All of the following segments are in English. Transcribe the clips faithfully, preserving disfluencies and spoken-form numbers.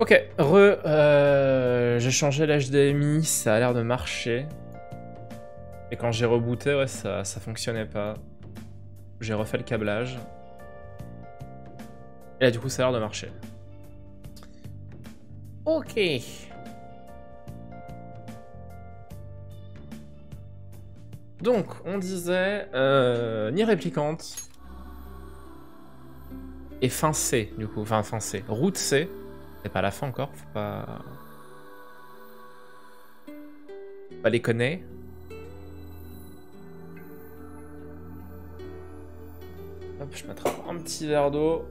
Ok, re, euh, j'ai changé l'H D M I, ça a l'air de marcher. Et quand j'ai rebooté, ouais, ça, ça fonctionnait pas. J'ai refait le câblage. Et là, du coup, ça a l'air de marcher. Ok. Donc, on disait euh, ni réplicante et fin C, du coup. Enfin, fin C. Route C. C'est pas la fin encore, faut pas... Faut pas déconner. Hop, je m'attrape un petit verre d'eau.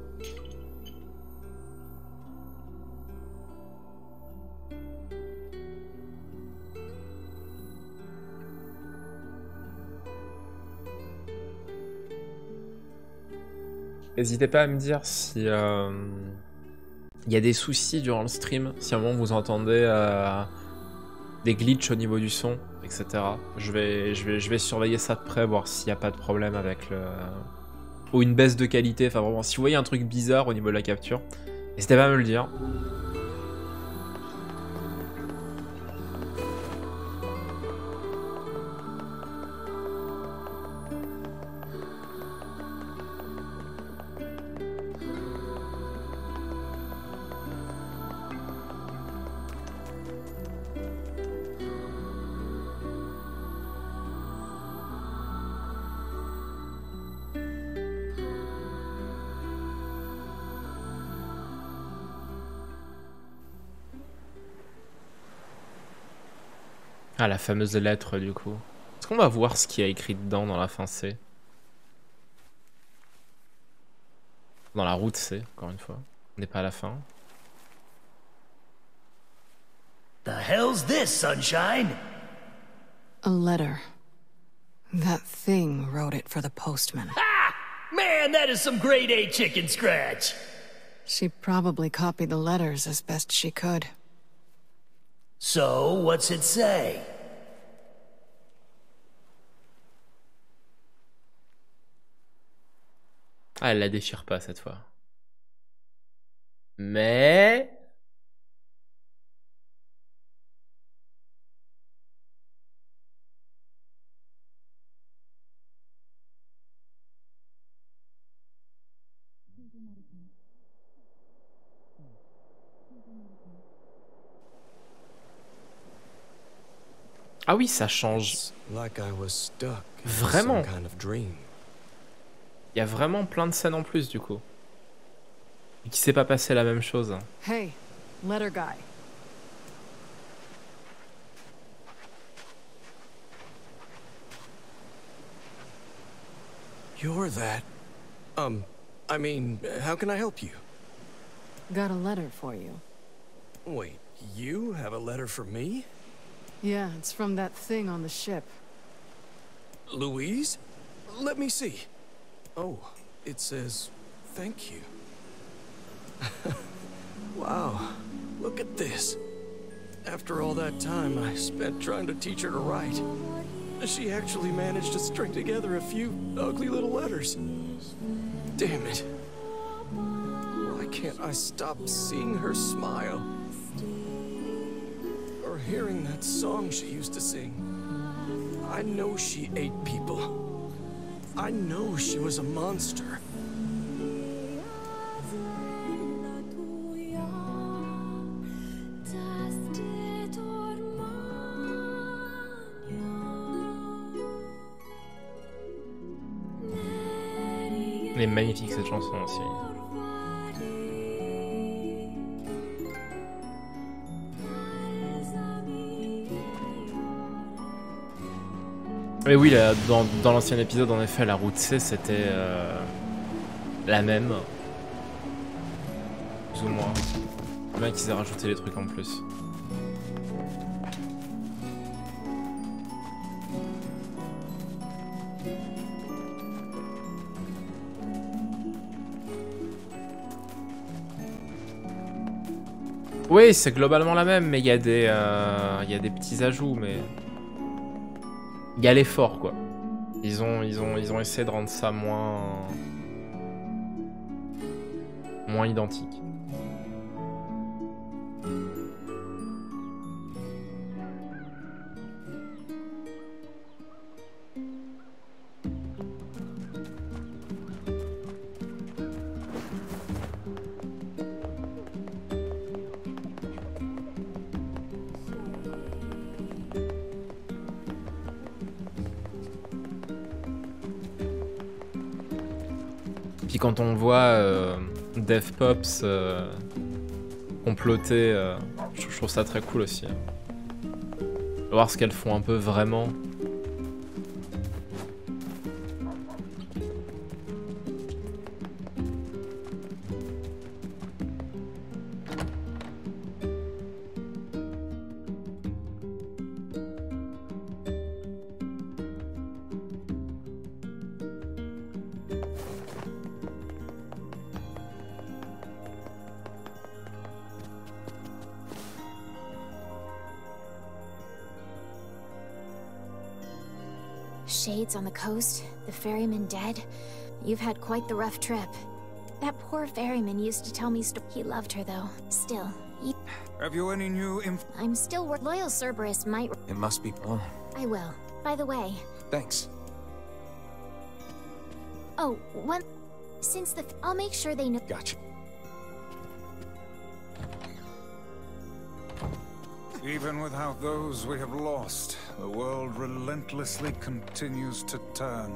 N'hésitez pas à me dire si euh, y a des soucis durant le stream, si à un moment vous entendez euh, des glitches au niveau du son, et cetera. Je vais, je vais, je vais surveiller ça de près, voir s'il n'y a pas de problème avec le... ou une baisse de qualité, enfin vraiment, si vous voyez un truc bizarre au niveau de la capture, n'hésitez pas à me le dire. Ah, la fameuse lettre, du coup. Est-ce qu'on va voir ce qu'il y a écrit dedans dans la fin C? Dans la route C, encore une fois. On n'est pas à la fin. The hell's this, Sunshine? A letter. That thing wrote it for the postman. Ha! Man, that is some grade A chicken scratch. She probably copied the letters as best she could. So, what's it say? Ah, elle la déchire pas cette fois. Mais... Ah oui, ça change. Vraiment. Il y a vraiment plein de scènes en plus, du coup. Et qui s'est pas passé la même chose. Hey, letter guy. You're that... Um, I mean, how can I help you? Got a letter for you. Wait, you have a letter for me? Yeah, it's from that thing on the ship. Louise? Let me see. Oh, it says, thank you. Wow, look at this. After all that time I spent trying to teach her to write, she actually managed to string together a few ugly little letters. Damn it. Why can't I stop seeing her smile? Or hearing that song she used to sing. I know she ate people. I know she was a monster. Elle est magnifique cette chanson aussi. Mais oui, là, dans, dans l'ancien épisode, en effet, la route C, c'était euh, la même. Plus ou moins. Bien qu'ils aient rajouté les trucs en plus. Oui, c'est globalement la même, mais il y a des, euh, y a des petits ajouts, mais il y a l'effort, quoi. Ils ont, ils ont, ils ont essayé de rendre ça moins, moins identique. Puis quand on voit euh, Dev Pops euh, comploter, euh, je, je trouve ça très cool aussi. Voir ce qu'elles font un peu vraiment. Shades on the coast, the ferryman dead. You've had quite the rough trip. That poor ferryman used to tell me sto- he loved her though. Still, he Have you any new inf- I'm still wor- loyal Cerberus might It must be. Oh, I will. By the way, thanks. oh, one since the I'll make sure they know. Gotcha. Even without those we have lost, the world relentlessly continues to turn.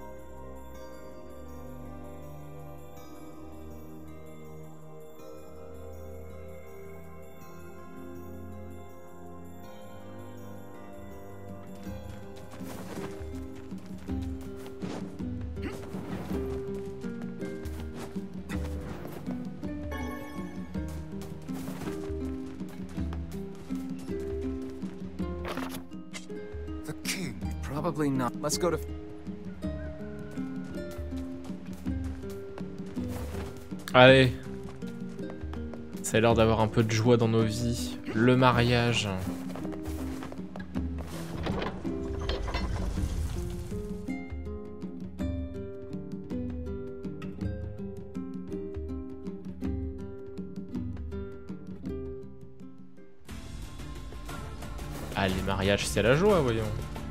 Probably not. Let's go to... Allez. Ça a l'air d'avoir un peu de joie dans nos vies. Le mariage. Ah, les mariages, c'est la joie, voyons.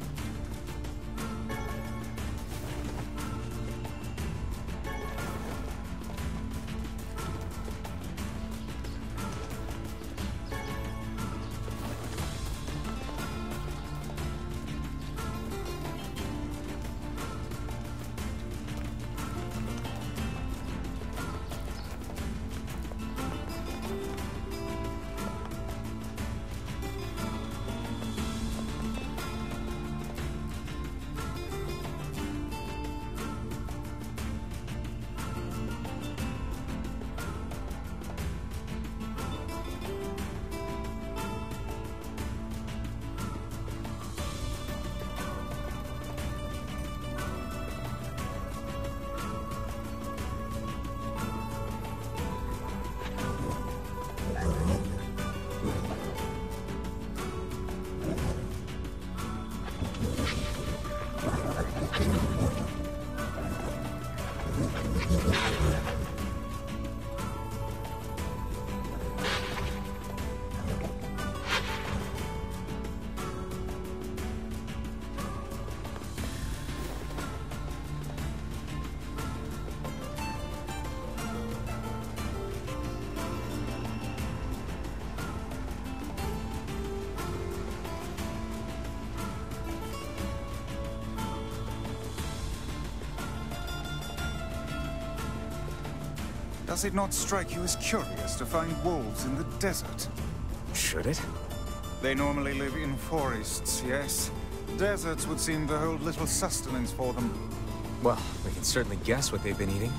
Does it not strike you as curious to find wolves in the desert? Should it? They normally live in forests, yes. Deserts would seem to hold little sustenance for them. Well, we can certainly guess what they've been eating.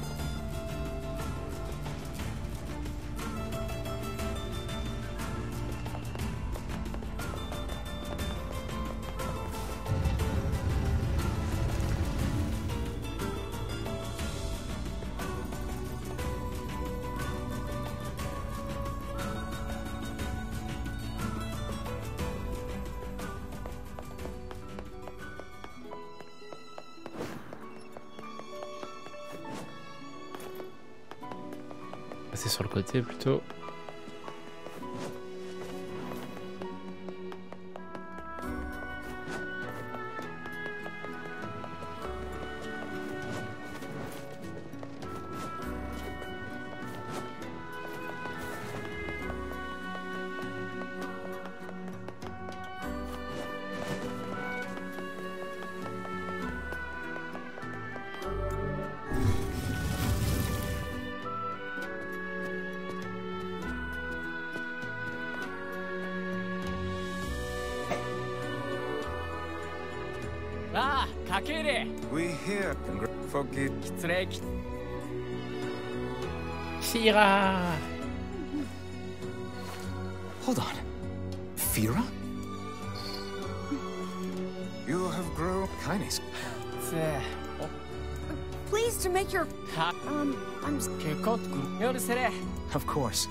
C'est sur le côté plutôt. ああ、かけれ。 We hear. Forgive. 失礼。 Fira! Hold on. Fira? You have grown. Kindness. Pleased to make your... Ha. Um, I'm... 結構許せれ。 Of course.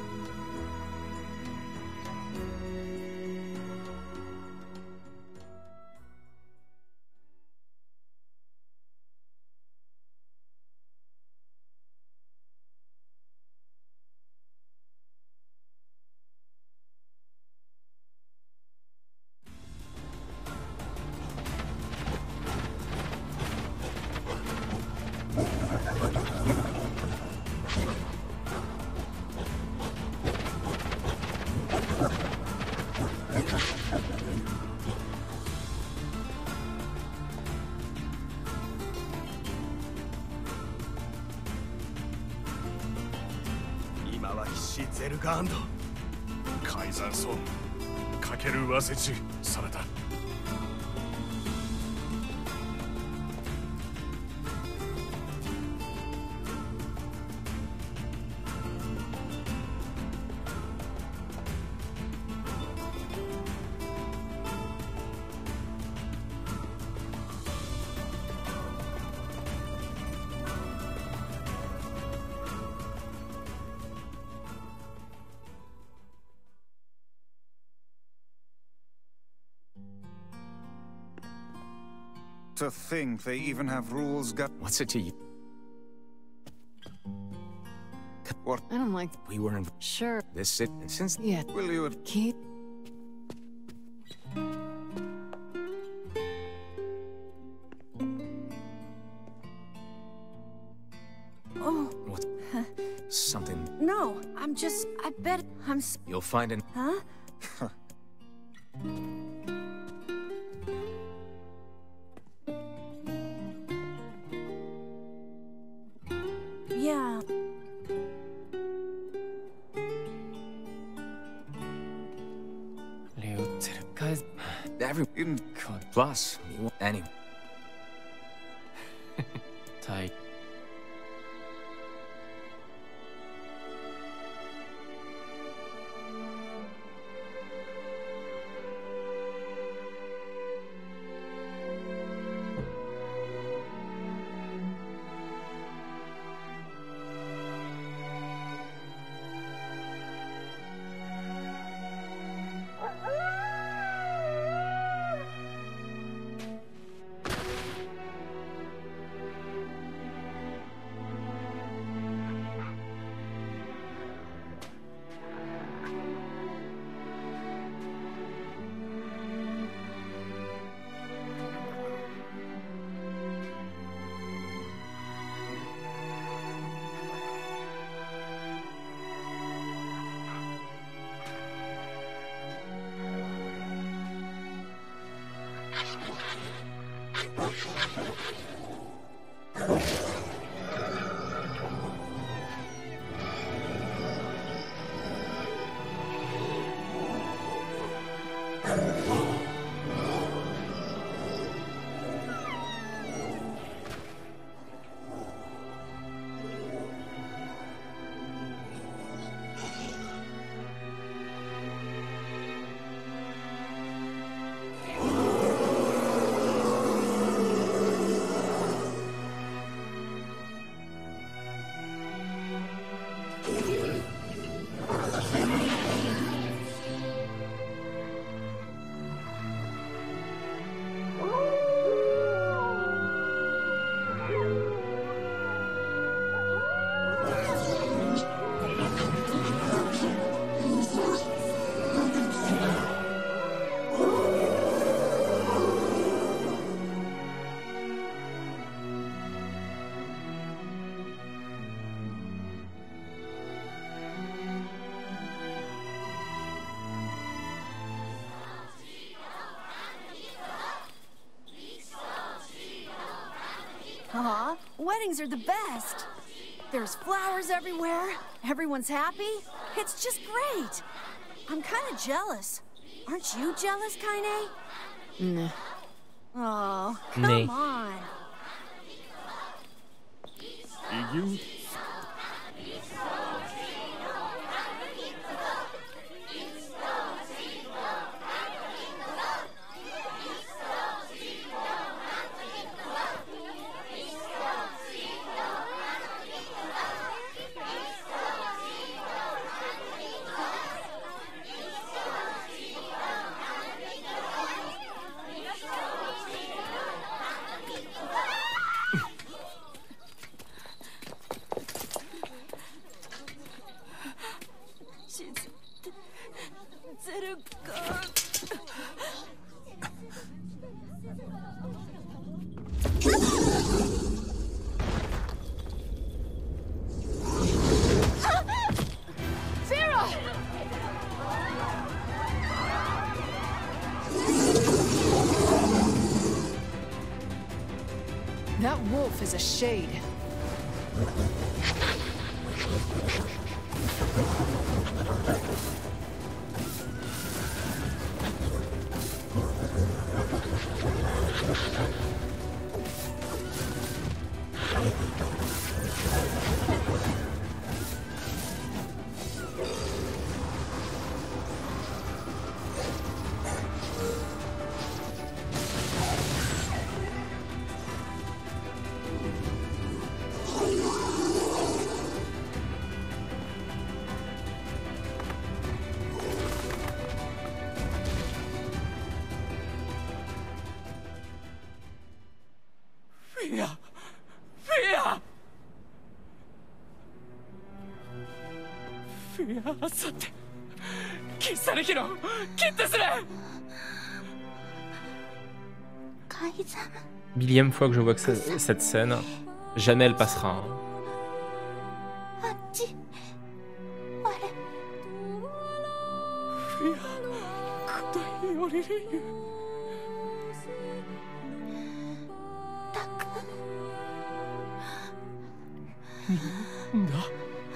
She ゼルガンド改ざんそうかける忘れちされた To think they even have rules. Got What's it to you? what? I don't like... We were in Sure. this sit since Yeah. Will you? Keep... Oh, what? Something no, I'm just... I bet I'm... s- you'll find in. Huh? Yeah. Guys, Every In plus you anyway. tight. Aw, weddings are the best. There's flowers everywhere. Everyone's happy. It's just great. I'm kind of jealous. Aren't you jealous, Kaine? Nah. Oh, Né. come on. That wolf is a shade. Fia! Fia! Fia, さて、キッサルヒロ、キッテスレ! Millième fois que je vois que ce- cette scène, jamais elle passera. Hein. Fia, 答えよりるゆ。なんだ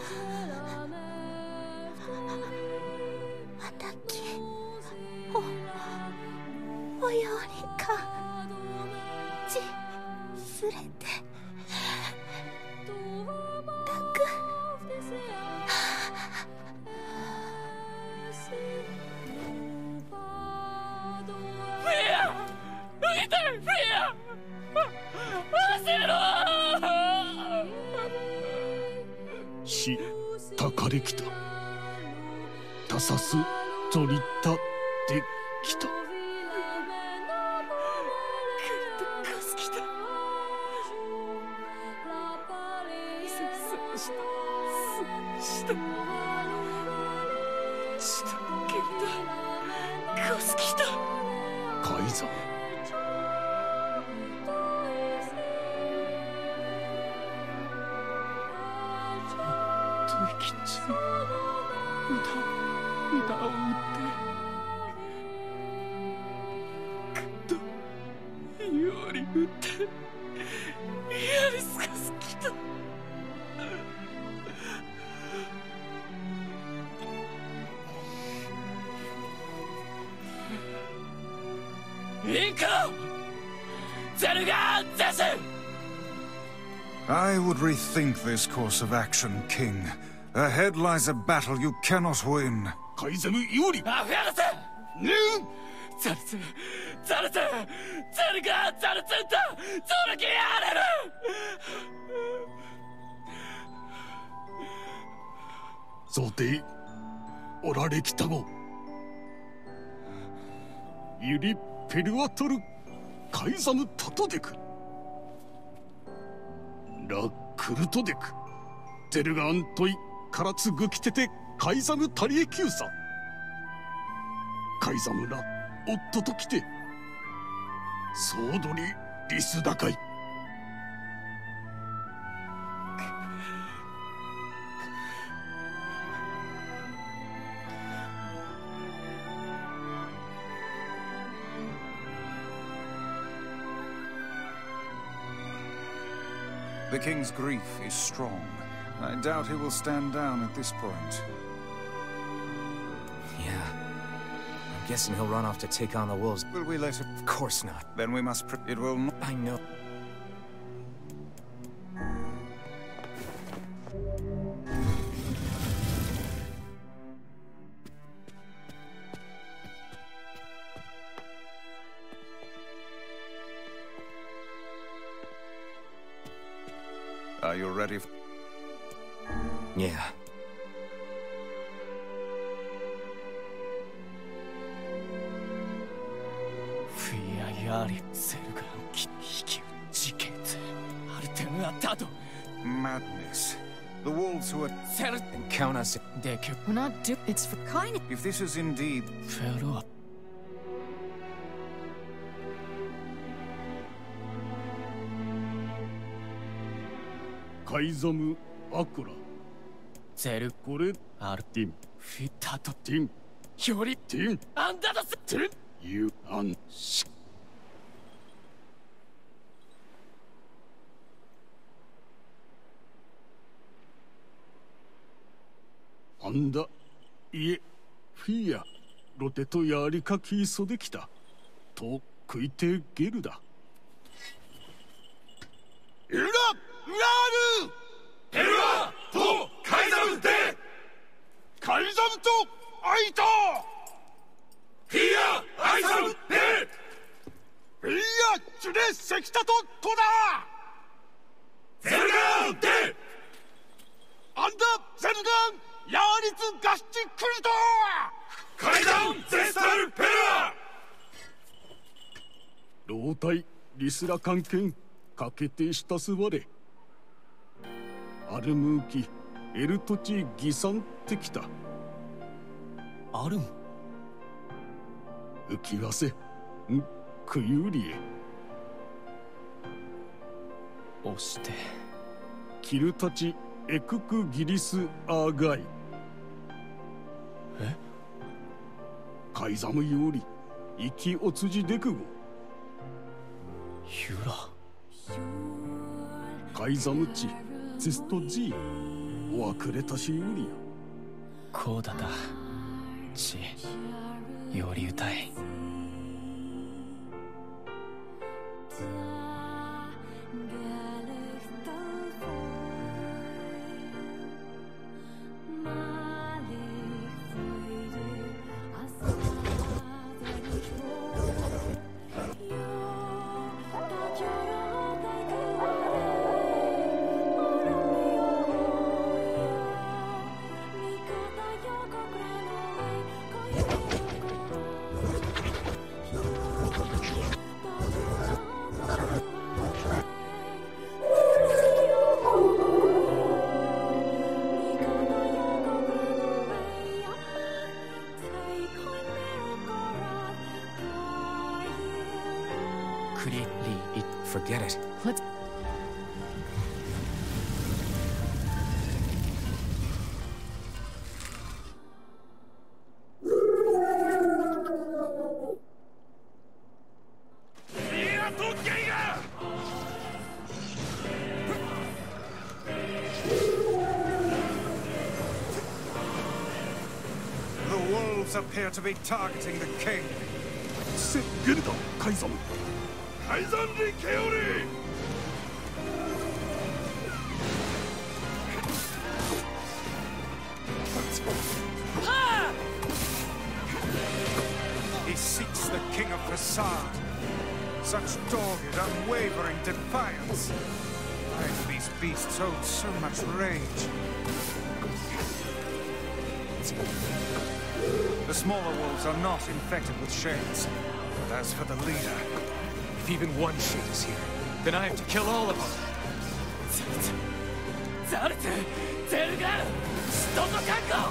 し、たかれきた。たさす、とりた、できた。かすきた。せせした。す、した。したけた。かすきた。海山。きち歌歌を打ってくっとより打ってやりすかすきた行こうゼルガーゼス I would rethink this course of action, King. Ahead lies a battle you cannot win. カイザムイオリアフェアセヌンザルツザルツゼルガーザルツンタゾルキアレル想定おられきたごユリペルワトルカイザムタトデクラクルトデクゼルガアントイカラツグキテテカイザムタリエキューサカイザムラ夫と来てソードリリスダカイ The king's grief is strong. I doubt he will stand down at this point. Yeah, I'm Guessing he'll run off to take on the wolves. Will we let him? Of course not. Then we must. Pr it will not. I know. Are you ready? Yeah. Madness. The wolves who are And count us. We're not do- It's for kind. If this is indeed Kaizamu Akura. Zeru. Kore. Ar. Tim. Fitato. Tim. Hyori. Tim. Anda da. Tim. You. An. Sh. Anda. Ie. Fia. ロテとやりかき急できた。と食いてゲルだ。エラ！ 나르! 데르가 도 카이자무 대! 카이자무 또 아이다! 히야 아이자무 대! 히야 주레 세키타토 토다! 제르강 대! 안다 제르강 야리츠 가시치 크리도! 카이자무 제스타를 베라! 로타이 리스라 관계 かけてしたすわれアルムーキエルトチギサンってきたアルム浮きわせんクユリエ押してキルたちエククギリスアーガイえカイザムより生きおつじでくごユラカイザムチツストジーおわくれたしよりやこうだだちより歌い Forget it. Let's. The wolves appear to be targeting the king. Se Gerda, Kaizamu. Kaizanri Keori! He seeks the king of Facade. Such dogged, unwavering defiance. Why do these beasts hold so much rage? The smaller wolves are not infected with shades. But as for the leader... If even one shade is here, then I have to kill all of them. Zartu! Zerugan! Stoto Kanko!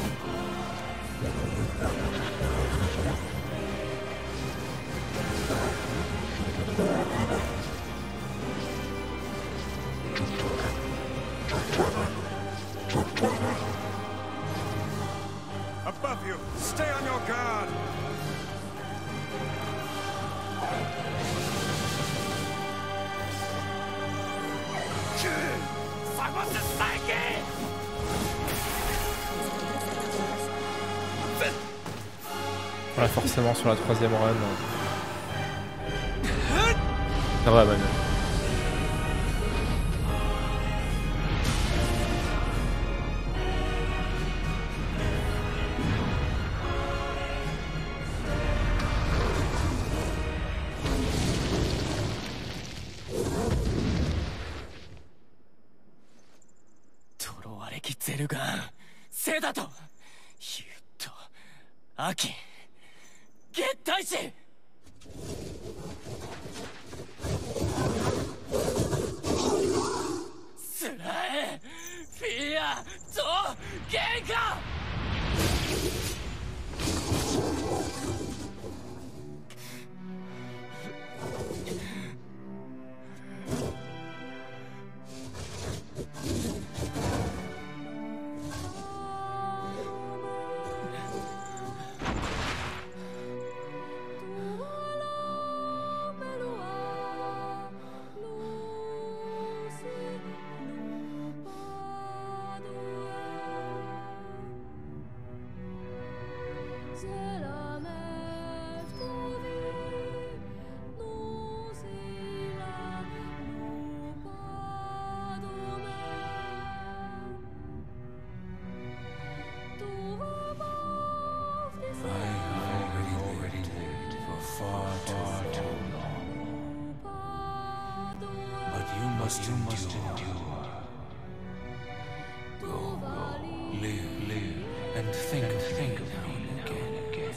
Above you! Stay on your guard! Voilà, forcément sur la troisième run. Ça va, Manu. You must endure. Go, go, live, live, and think, and think of me again, again.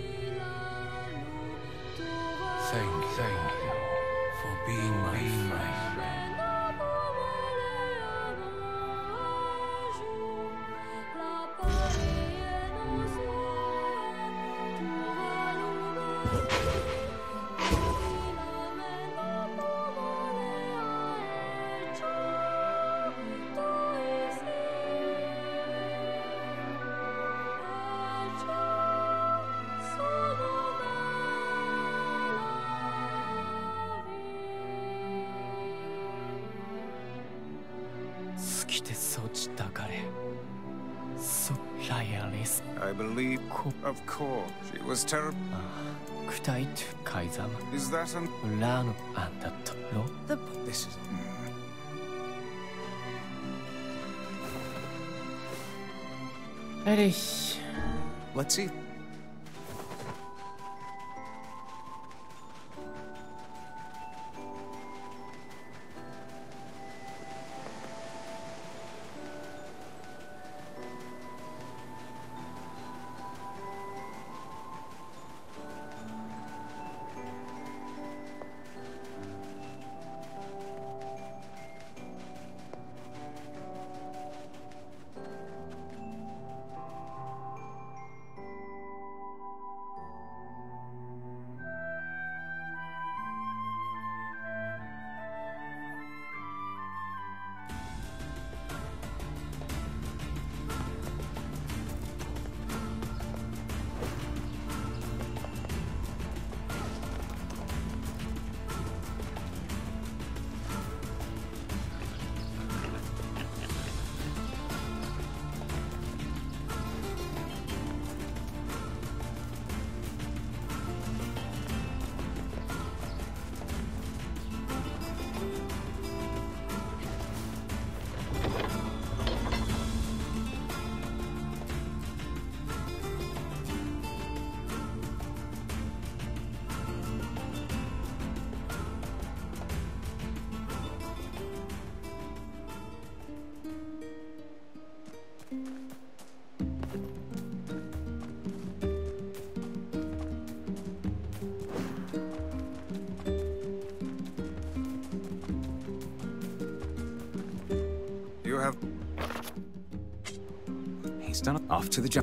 Thank, thank you for being my friend. I believe, of course, she was terrible. Is that an... The... This is... Allez. Let's see. You have... He's done it. Off to the jump.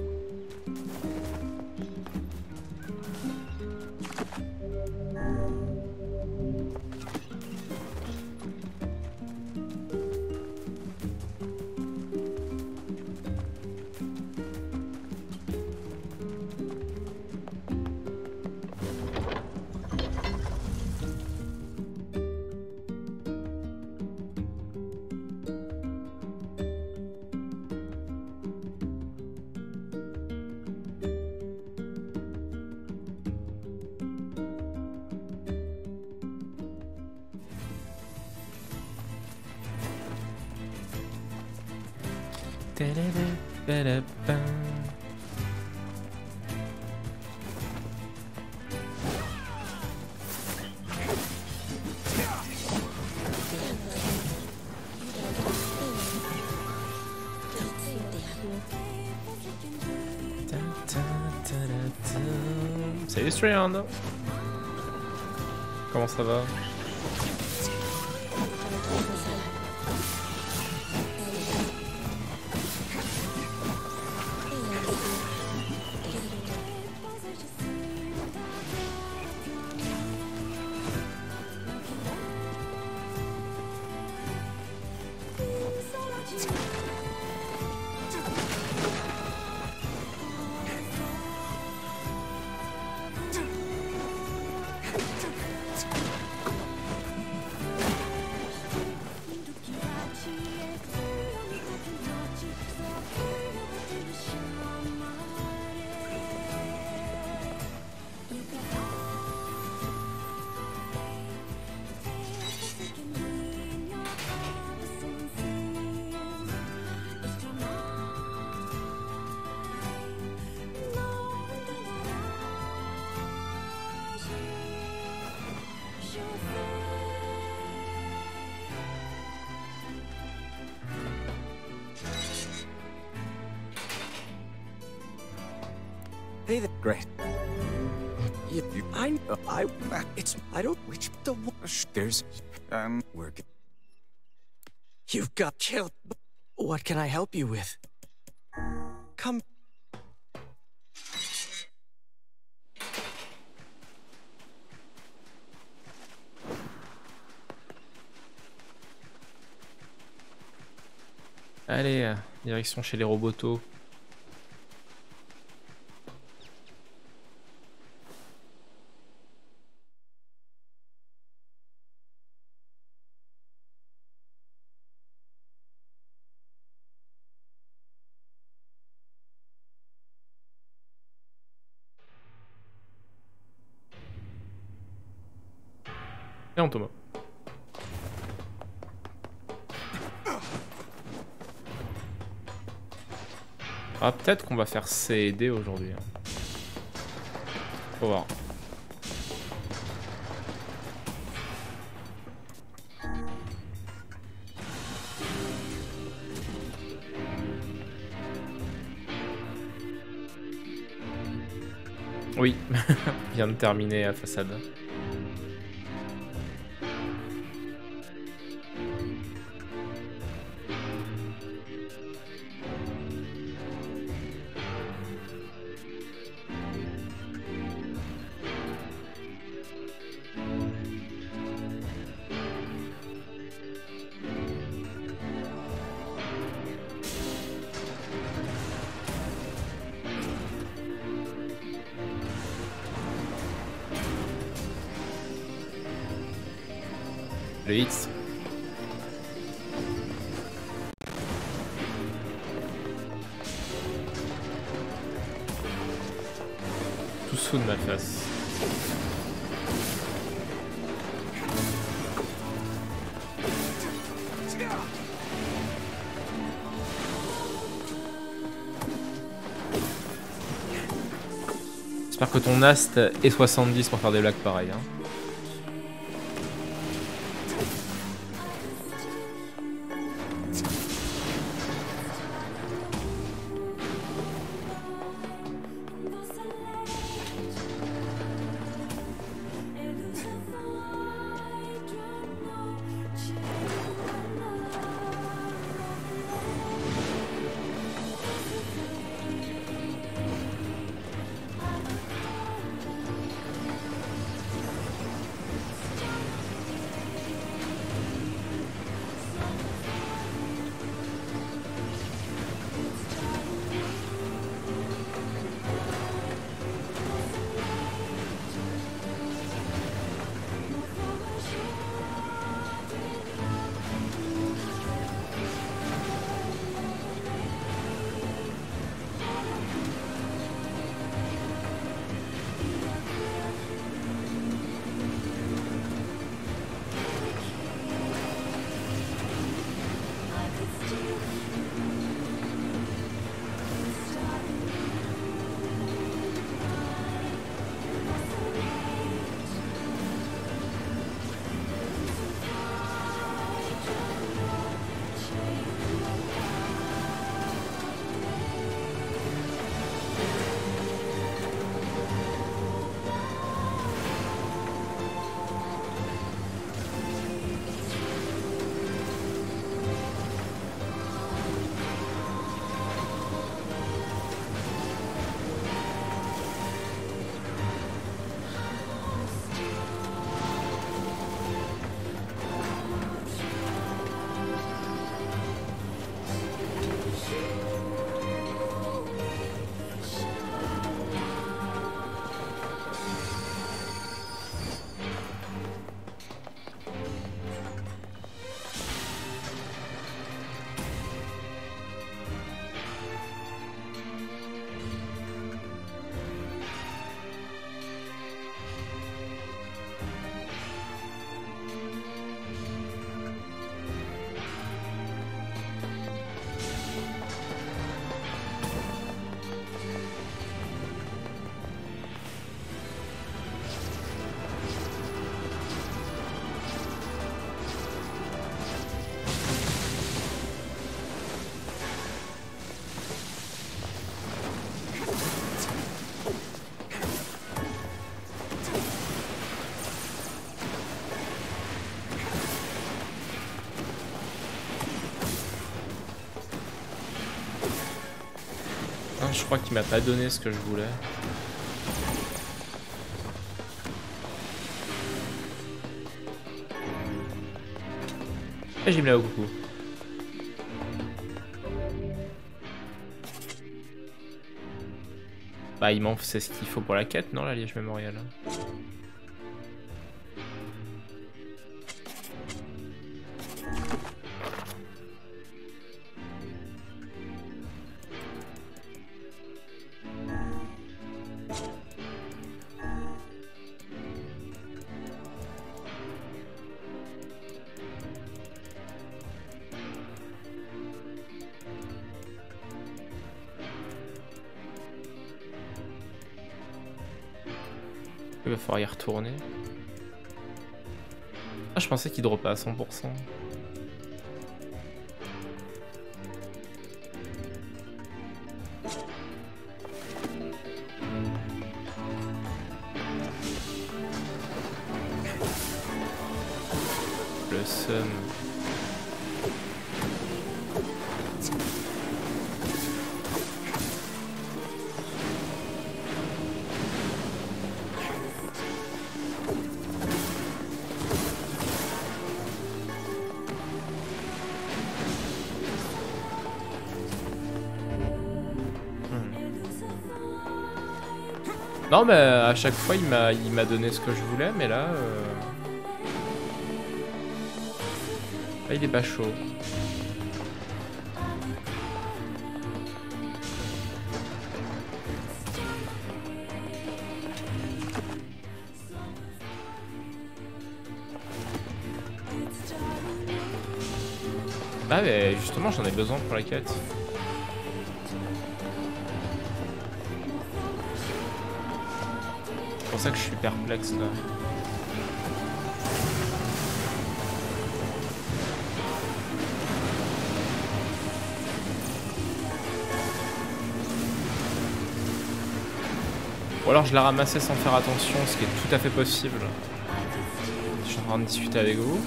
Salut Strayhand. Comment ça va? Hey there. Great. You, you, I, I, it's, I don't, which, the, there's, um, work. You've got killed. What can I help you with? Come. Allez, direction chez les robotos. Non, Thomas. Ah, peut-être qu'on va faire C et D aujourd'hui. Faut voir. Oui, vient de terminer la façade. Le X. Tout sous de ma face. J'espère que ton ast est soixante-dix pour faire des blagues pareilles. Hein. Putain, je crois qu'il m'a pas donné ce que je voulais. Et j'ai mis là au coucou. Bah il m'en c'est ce qu'il faut pour la quête, non, la Liège mémorial. Il va falloir y retourner. Ah, je pensais qu'il dropait à cent pour cent. Le seum. Non mais à chaque fois il m'a il m'a donné ce que je voulais, mais là, euh... là il est pas chaud. Ah mais justement j'en ai besoin pour la quête. C'est pour ça que je suis perplexe là. Ou alors je la ramassais sans faire attention, ce qui est tout à fait possible. Je suis en train de discuter avec vous.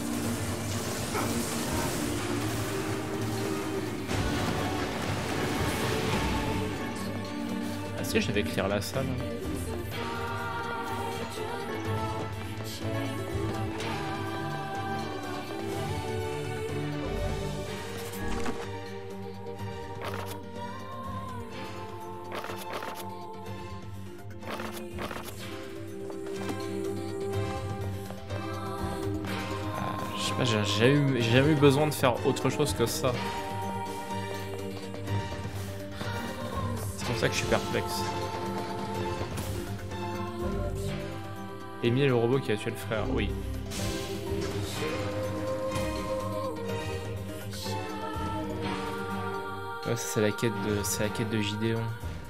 Ah si, je vais clear la salle. J'ai jamais, jamais eu besoin de faire autre chose que ça. C'est pour ça que je suis perplexe. Amy est le robot qui a tué le frère, oui. Ouais, c'est la quête de, c'est la quête de Gideon.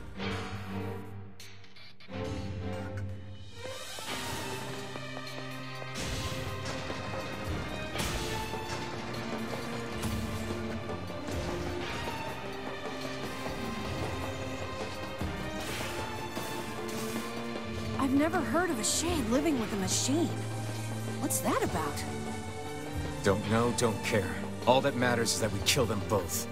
I've never heard of a shade living with a machine. What's that about? Don't know, don't care. All that matters is that we kill them both.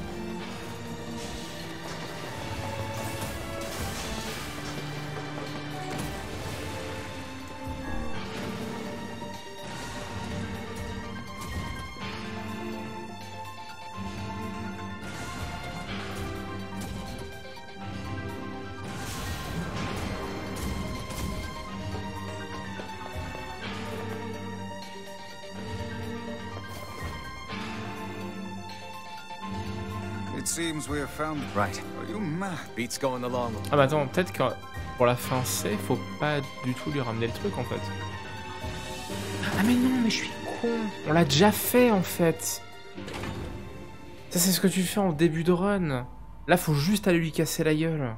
It seems we have found right. Are you mad? Beats going the long way. Ah bah attends, peut-être que pour la fin C, faut pas du tout lui ramener le truc en fait. Ah mais non, mais je suis con. On l'a déjà fait en fait. Ça c'est ce que tu fais en début de run. Là faut juste aller lui casser la gueule.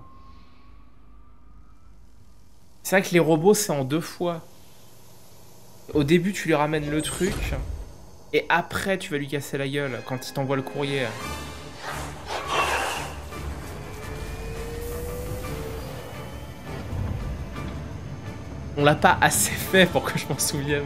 C'est vrai que les robots c'est en deux fois. Au début tu lui ramènes le truc. Et après tu vas lui casser la gueule quand il t'envoie le courrier. On l'a pas assez fait pour que je m'en souvienne.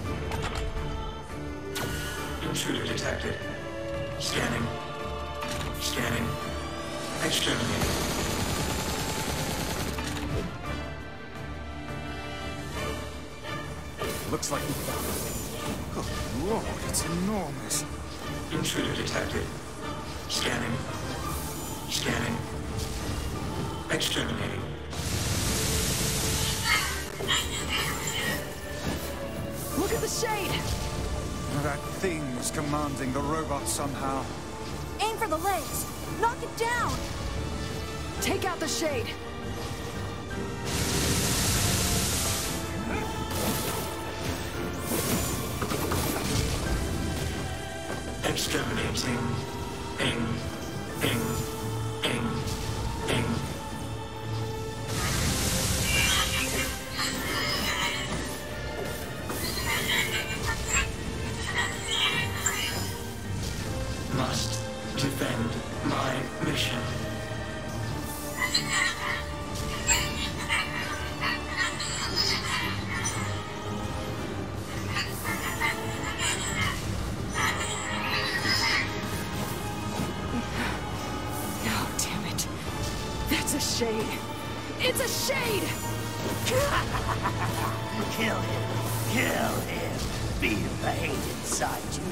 Intruder detected. Scanning. Scanning. Exterminating. Looks like we found it. Good lord, it's enormous. Intruder detected. Scanning. Scanning. Exterminating. Look at the shade! That thing is commanding the robot somehow. Aim for the legs! Knock it down! Take out the shade! Exterminating. Ing. Ing. Ing. Ing. Must defend my mission. Oh, damn it. That's a shade. It's a shade! Kill him. Kill him. Feel the hate inside you.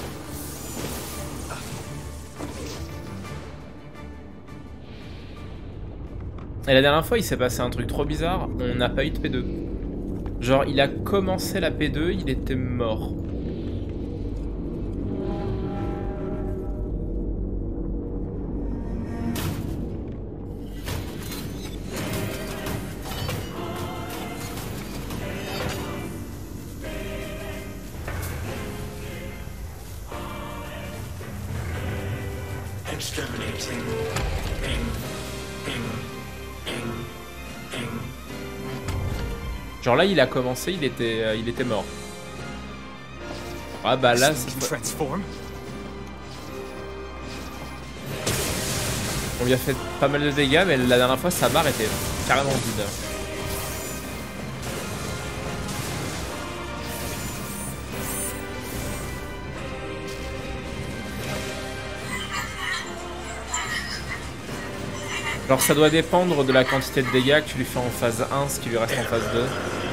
Et la dernière fois, il s'est passé un truc trop bizarre, on n'a pas eu de P deux. Genre, il a commencé la P deux, il était mort. Exterminating. Ing. Ing. Ing. Ing. Genre là, il a commencé, il était, euh, il était mort. Ah bah là, c'est... On lui a fait pas mal de dégâts, mais la dernière fois, sa barre était carrément vide. Alors ça doit dépendre de la quantité de dégâts que tu lui fais en phase un, ce qui lui reste en phase deux.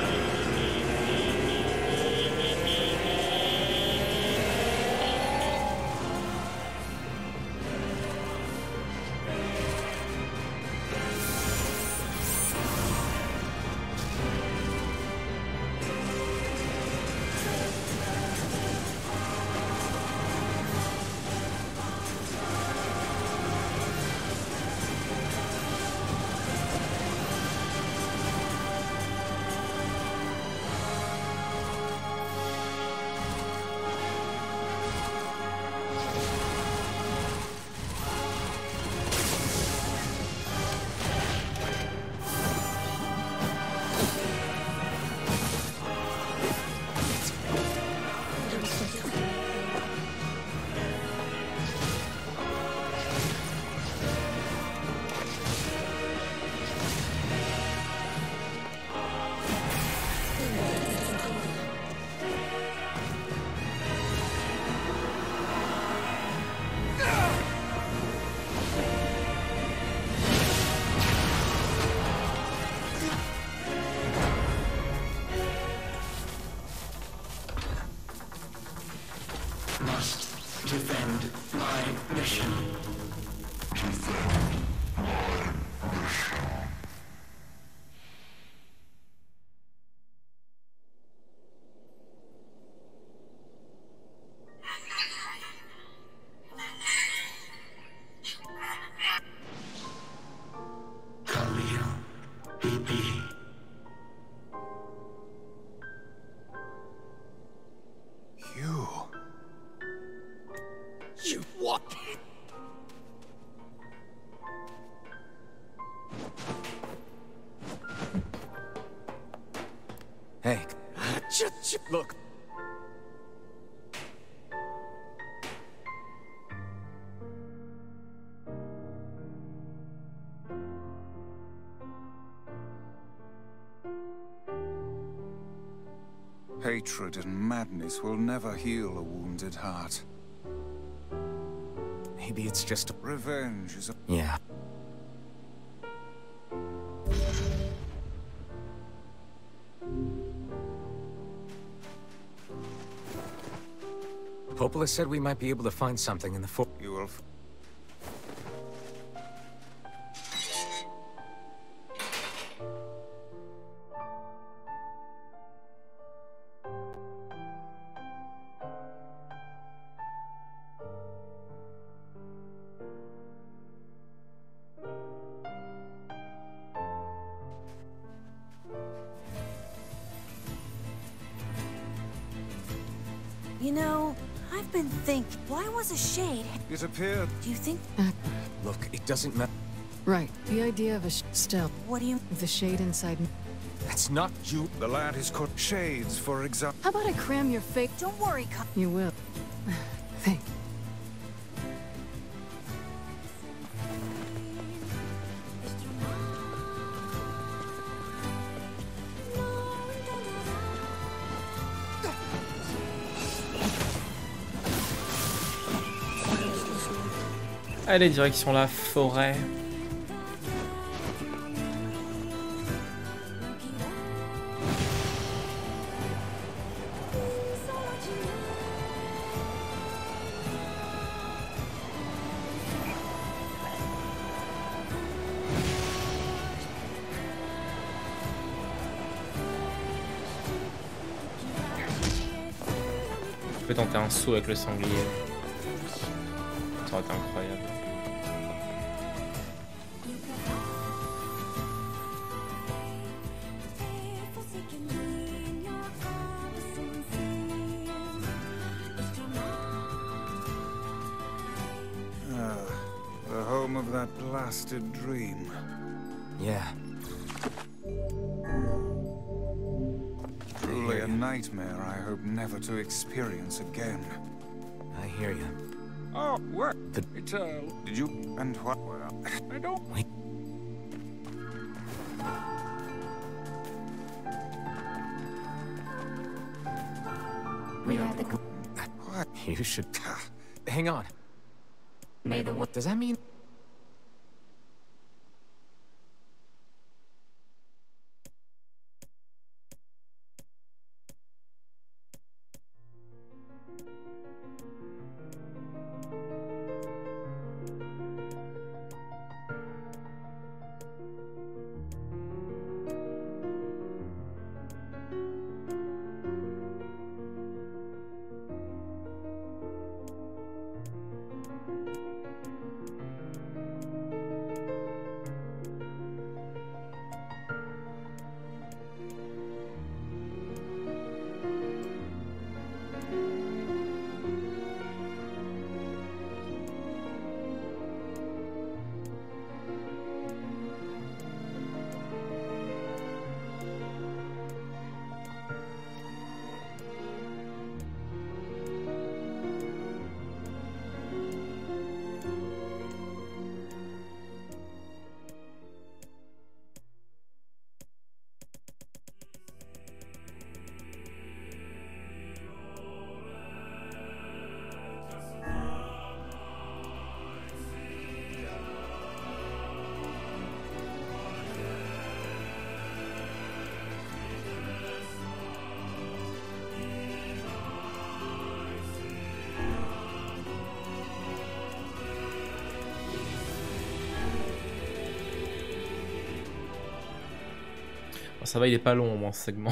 Must defend my mission. Khalil, B B. You. You what? Hey. Just look. Hatred and madness will never heal a wounded heart. Maybe it's just a... Revenge is a... Yeah. Popola said we might be able to find something in the fort. You will... F You know, I've been thinking, why was a shade? It appeared... Do you think... Look, it doesn't matter. Right. The idea of a sh still. What do you... The shade inside me. That's not you. The lad is called Shades, for example. How about I cram your fake... Don't worry, Ka- You will. Thank. Allez, direction la forêt. Je peux tenter un saut avec le sanglier. Ça aurait été incroyable. The home of that blasted dream. Yeah. Truly a nightmare I hope never to experience again. I hear you. Oh, what? The... It's, uh, did you... And what? Well, I don't... Wait. We are the... What? You should... Hang on. May the... What Does that mean... Bon, ça va, il est pas long au moins ce segment.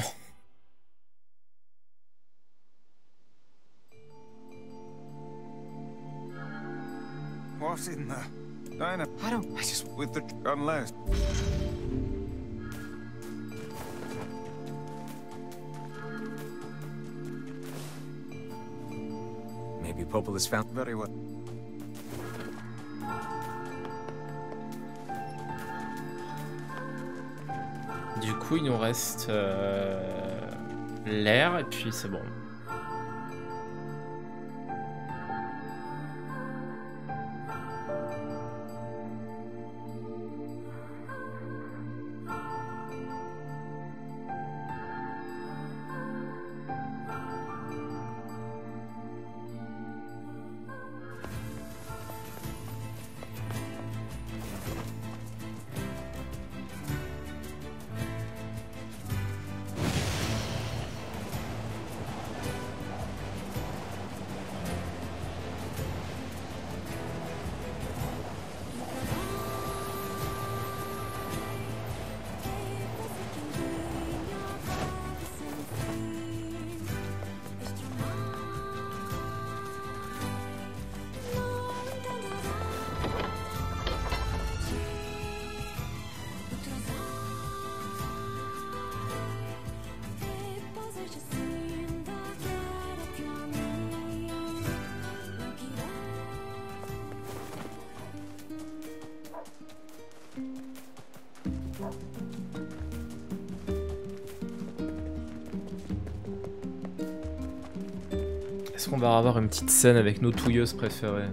What's in there? Dinah. I don't... I just... With the... Unless... Maybe Popola's found... Very well. Du coup, il nous reste euh, l'air et puis c'est bon. Est-ce qu'on va avoir une petite scène avec nos touilleuses préférées?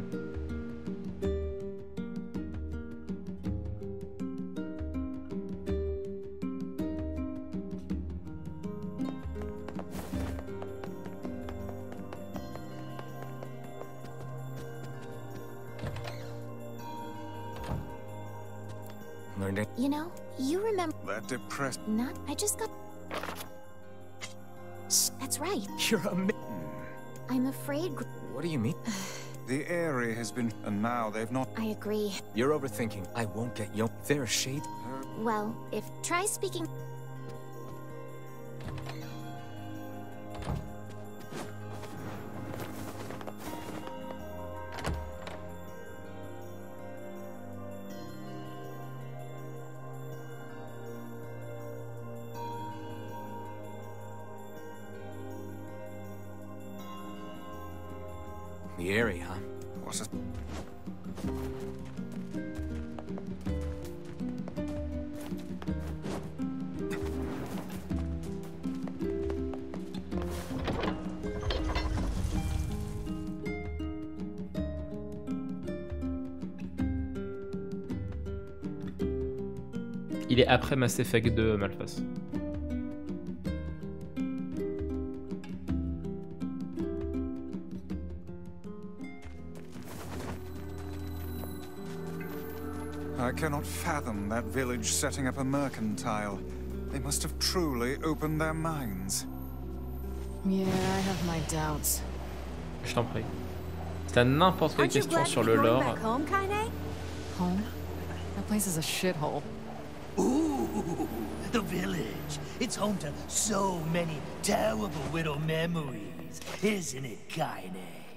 You know, you remember That depressed. not I just got That's right. You're a mi- I'm afraid gr- What do you mean? The area has been, and now they've not. I agree. You're overthinking. I won't get you. There, shade. Well, if try speaking The area, huh? What's it? Il est après Mass Effect deux, Malphas. I cannot fathom that village setting up a mercantile. They must have truly opened their minds. Yeah, I have my doubts. Je t'en prie. Si t'as n'importe quelle question sur le lore, Home, Kaine? Home? That place is a shithole. Ooh, the village. It's home to so many terrible widow memories, isn't it, Kaine?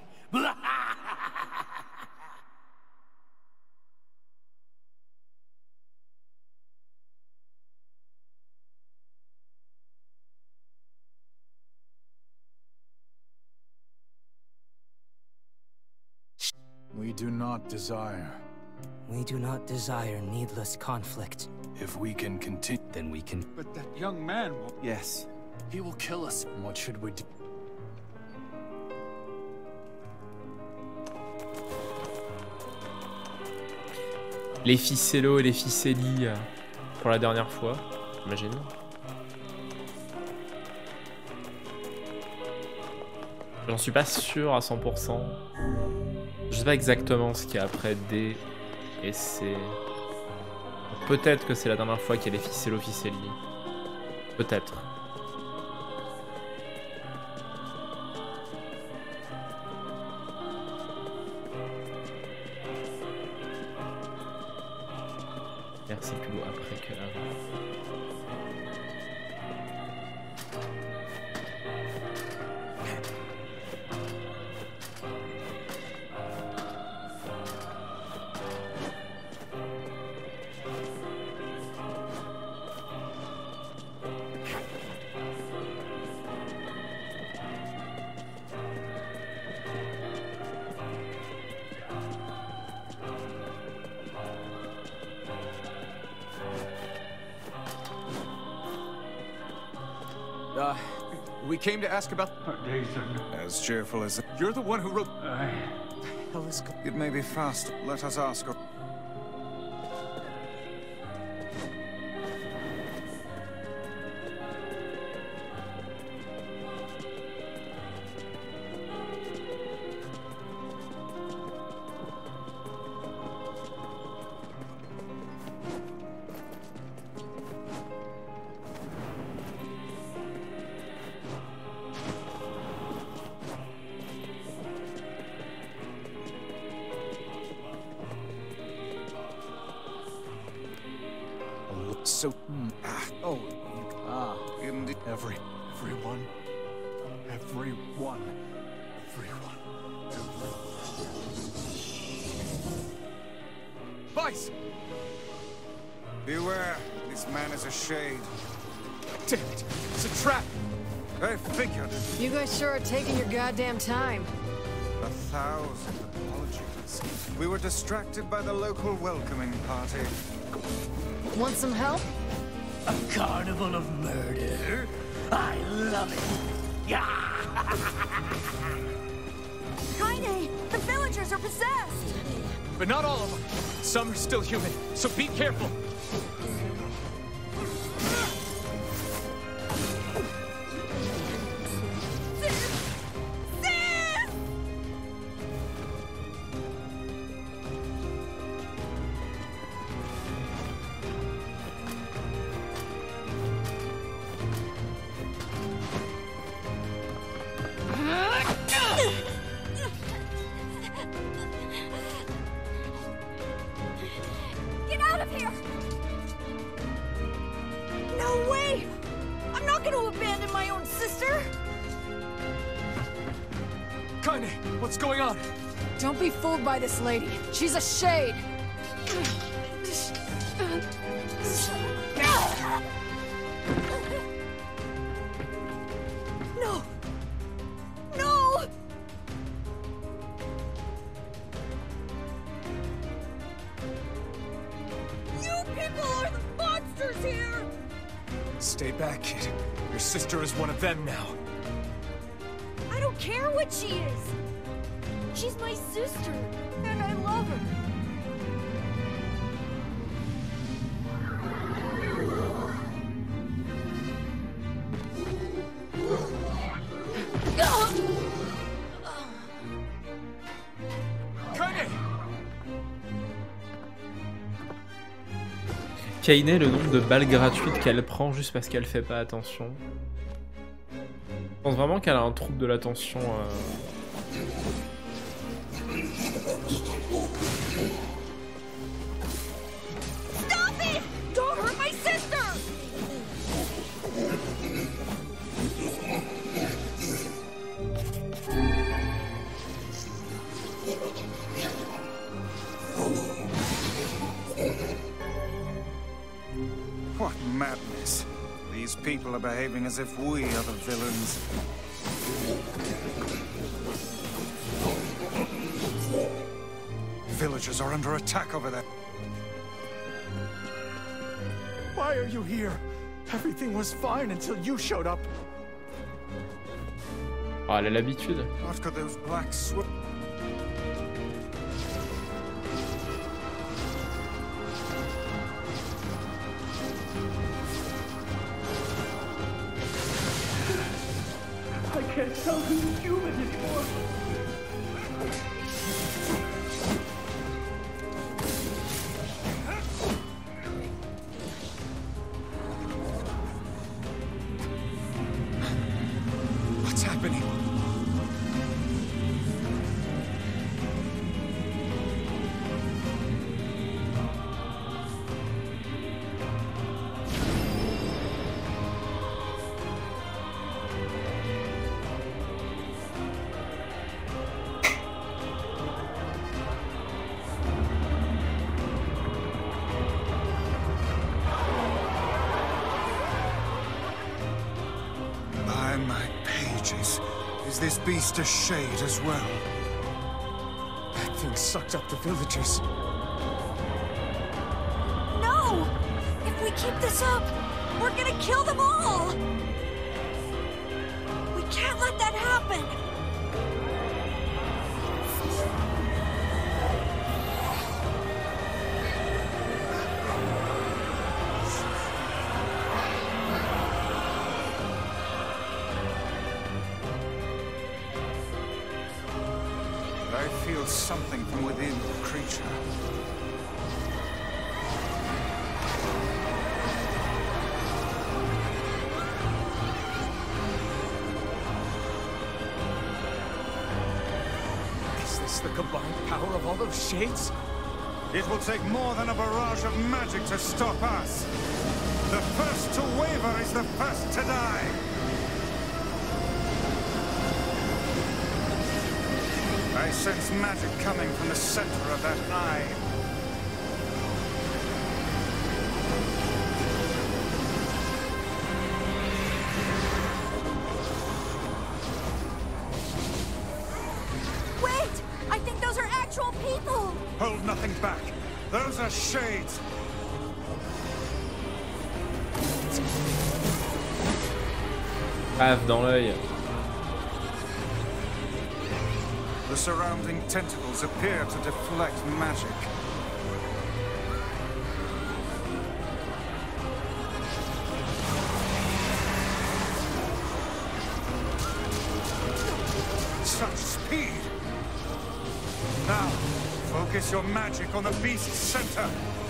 We do not desire. We do not desire needless conflict. If we can continue, then we can. But that young man will. Yes. He will kill us. What should we do? les ficello et les ficelli euh, pour la dernière fois, j'imagine. J'en suis pas sûr à cent pour cent. Je sais pas exactement ce qu'il y a après D et C. Peut-être que c'est la dernière fois qu'il y a les ficello ficelli. Peut-être. Merci plus beau après que avant. Uh, we came to ask about... As cheerful as... You're the one who wrote... Hell is... It may be fast. Let us ask her. So, ah, oh, Ah, indeed. Every, everyone, everyone, everyone, everyone. Vice! Beware, this man is a shade. Damn it! It's a trap! I figured. You guys sure are taking your goddamn time. A thousand apologies. We were distracted by the local welcoming party. Want some help? A carnival of murder? I love it. Yeah. Kaine, the villagers are possessed! But not all of them. Some are still human, so be careful. Get out of here! No way! I'm not gonna abandon my own sister! Kaine, what's going on? Don't be fooled by this lady. She's a shade. No! No! You people are the monsters here! Stay back, kid. Your sister is one of them now. I don't care what she is! She's my sister, and I love her. Kaine, le nombre de balles gratuites qu'elle prend juste parce qu'elle fait pas attention. Je pense vraiment qu'elle a un trouble de l'attention. Euh... Stop it! Don't hurt my sister! What madness. These people are behaving as if we are the villains. Villagers are under attack over there. Why are you here? Everything was fine until you showed up. Oh, elle a l'habitude. What could those black sw- I can't tell who's human anymore. What's happening? By my pages. Is this beast a shade as well? That thing sucked up the villagers. No! If we keep this up, we're gonna kill them all! We can't let that happen! I feel something from within the creature. Is this the combined power of all those shades? It will take more than a barrage of magic to stop us. The first to waver is the first to die. I sense magic coming from the center of that eye. Wait! I think those are actual people! Hold nothing back. Those are shades. Paf dans l'œil. The surrounding tentacles appear to deflect magic. Such speed! Now, focus your magic on the beast's center.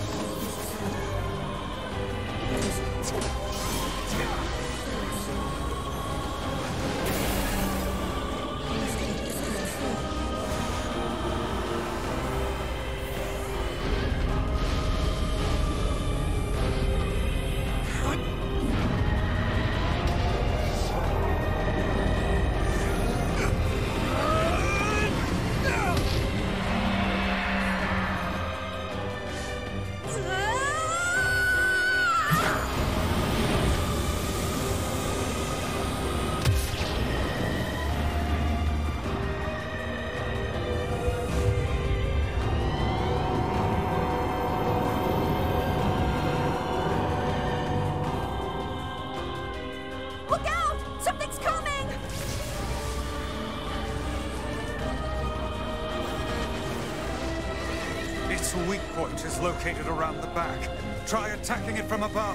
Its weak point is located around the back. Try attacking it from above.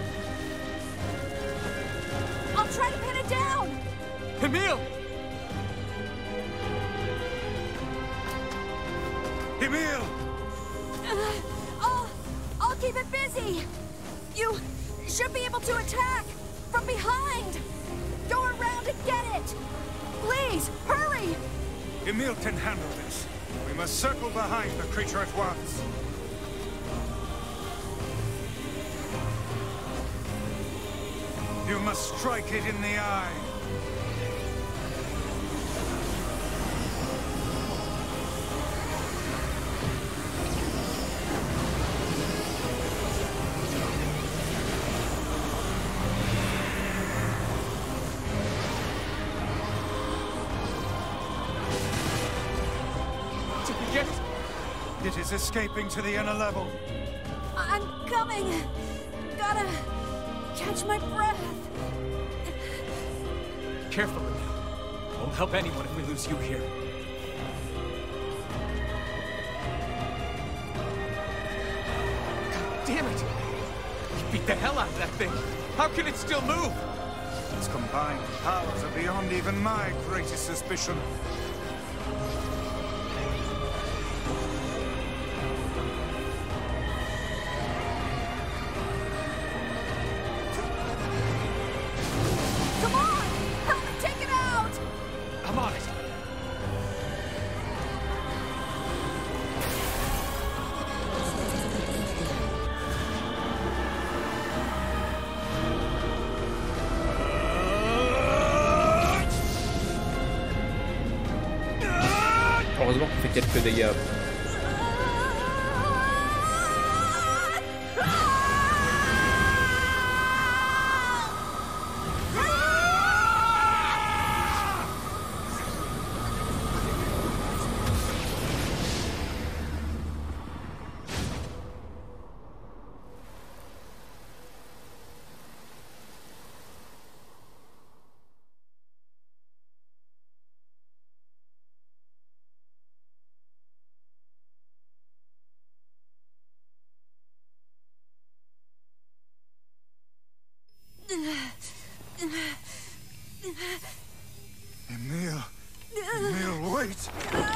I'll try to pin it down! Emil! Emil! Uh, I'll... I'll keep it busy! You should be able to attack! From behind! Go around and get it! Please, hurry! Emil can handle this. We must circle behind the creature at once. You must strike it in the eye. It is escaping to the inner level. I'm coming! Gotta catch my breath. Careful, Emil. Won't help anyone if we lose you here. God damn it! You beat the hell out of that thing. How can it still move? Its combined powers are beyond even my greatest suspicion. Heureusement qu'on fait quelques dégâts. Emil, Emil, wait!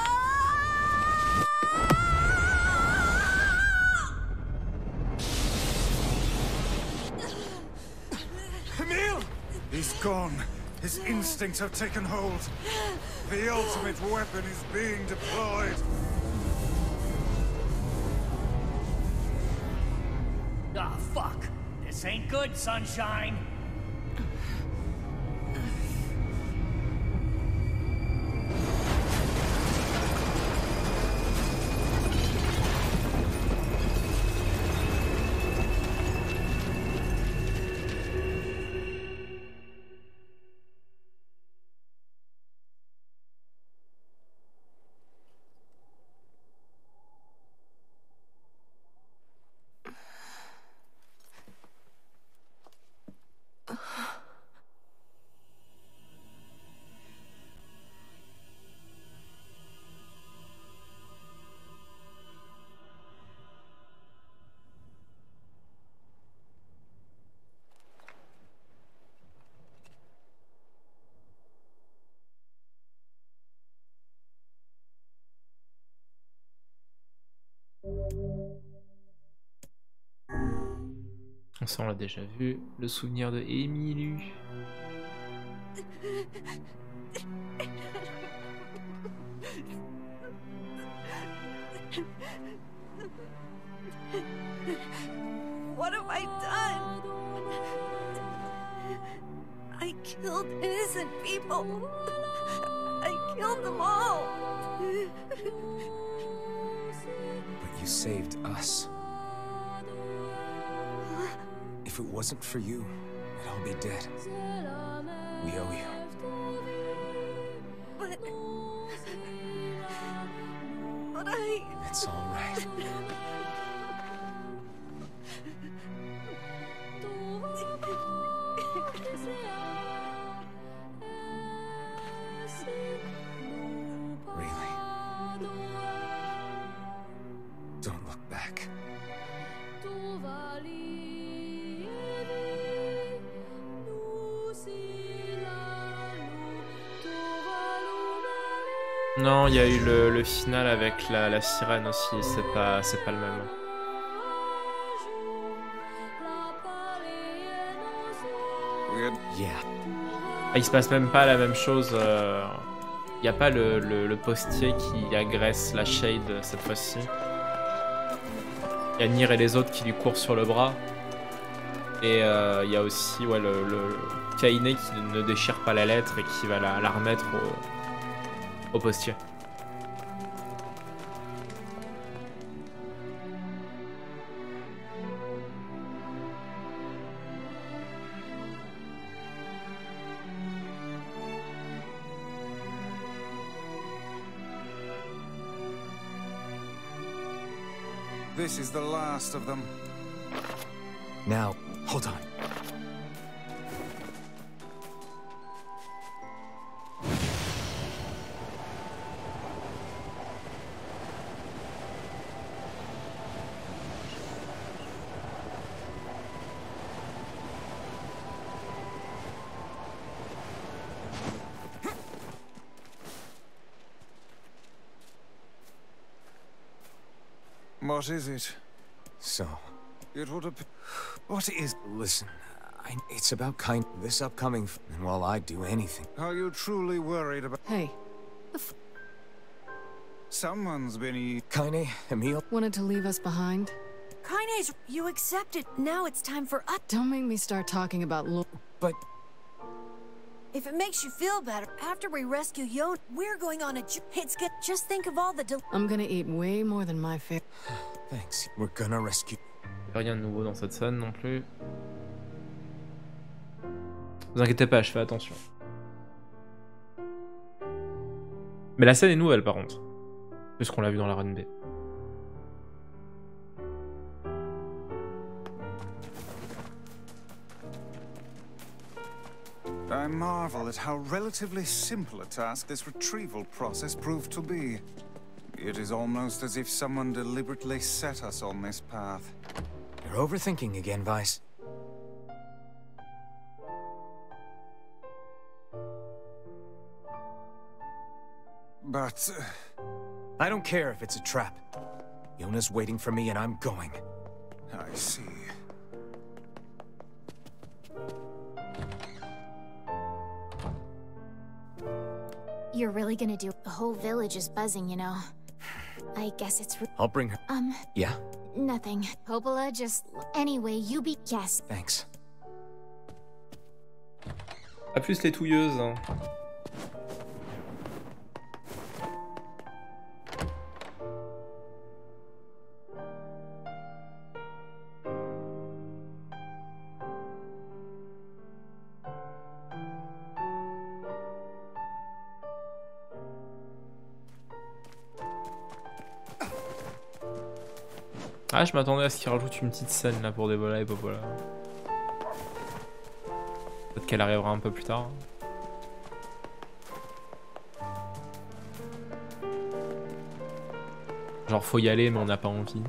Emil! He's gone. His instincts have taken hold. The ultimate weapon is being deployed. Ah, fuck. This ain't good, Sunshine. Ça, on l'a déjà vu. Le souvenir de Emilu. What have I done? I killed innocent people. I killed them all. But you saved us. If it wasn't for you, we'd all be dead. We owe you. But... But I... It's all right. Really? Don't look back. Non, il y a eu le, le final avec la, la sirène aussi, c'est pas, c'est pas le même. Yeah. Ah, il se passe même pas la même chose. Il euh, n'y a pas le, le, le postier qui agresse la Shade cette fois-ci. Il y a Nier et les autres qui lui courent sur le bras. Et il euh, y a aussi ouais, le, le Kaine qui ne déchire pas la lettre et qui va la, la remettre au, au postier. This is the last of them. Now, hold on. What is it? So, it would have... What is... Listen, I, it's about kind... This upcoming... F and while I'd do anything... Are you truly worried about... Hey. The f Someone's been... E Kaine, Emil... Wanted to leave us behind? Kaine's... You accepted. Now it's time for us... Don't make me start talking about lo- But... If it makes you feel better, after we rescue Yon, we're going on a... It's good. Just think of all the... Del I'm gonna eat way more than my fair... Thanks. We're gonna rescue... Rien de nouveau dans cette scène non plus. Vous inquiétez pas, je fais attention. Mais la scène est nouvelle par contre. Plus qu'on l'a vu dans la run B. I marvel at how relatively simple a task this retrieval process proved to be. It is almost as if someone deliberately set us on this path. You're overthinking again, Vice. But... Uh... I don't care if it's a trap. Yona's waiting for me and I'm going. I see. You're really gonna do... The whole village is buzzing, you know. I guess it's... I'll bring her... Um... Yeah? Nothing. Popola, just... Anyway, you be... Yes. Thanks. A plus les touilleuses. Hein. Ah, je m'attendais à ce qu'il rajoute une petite scène là pour Devola et Popola. Peut-être qu'elle arrivera un peu plus tard. Genre faut y aller mais on n'a pas envie.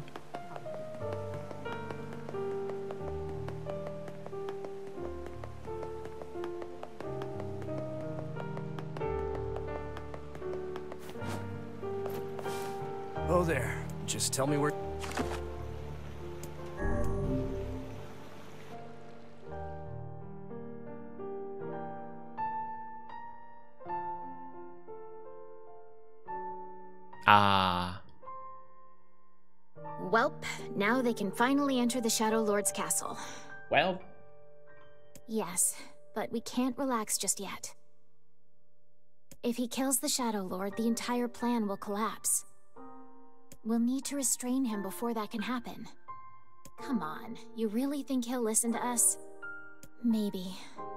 Oh there. Just tell me where... Ah. Welp, now they can finally enter the Shadow Lord's castle. Well. Yes, but we can't relax just yet. If he kills the Shadow Lord, the entire plan will collapse. We'll need to restrain him before that can happen. Come on, you really think he'll listen to us? Maybe.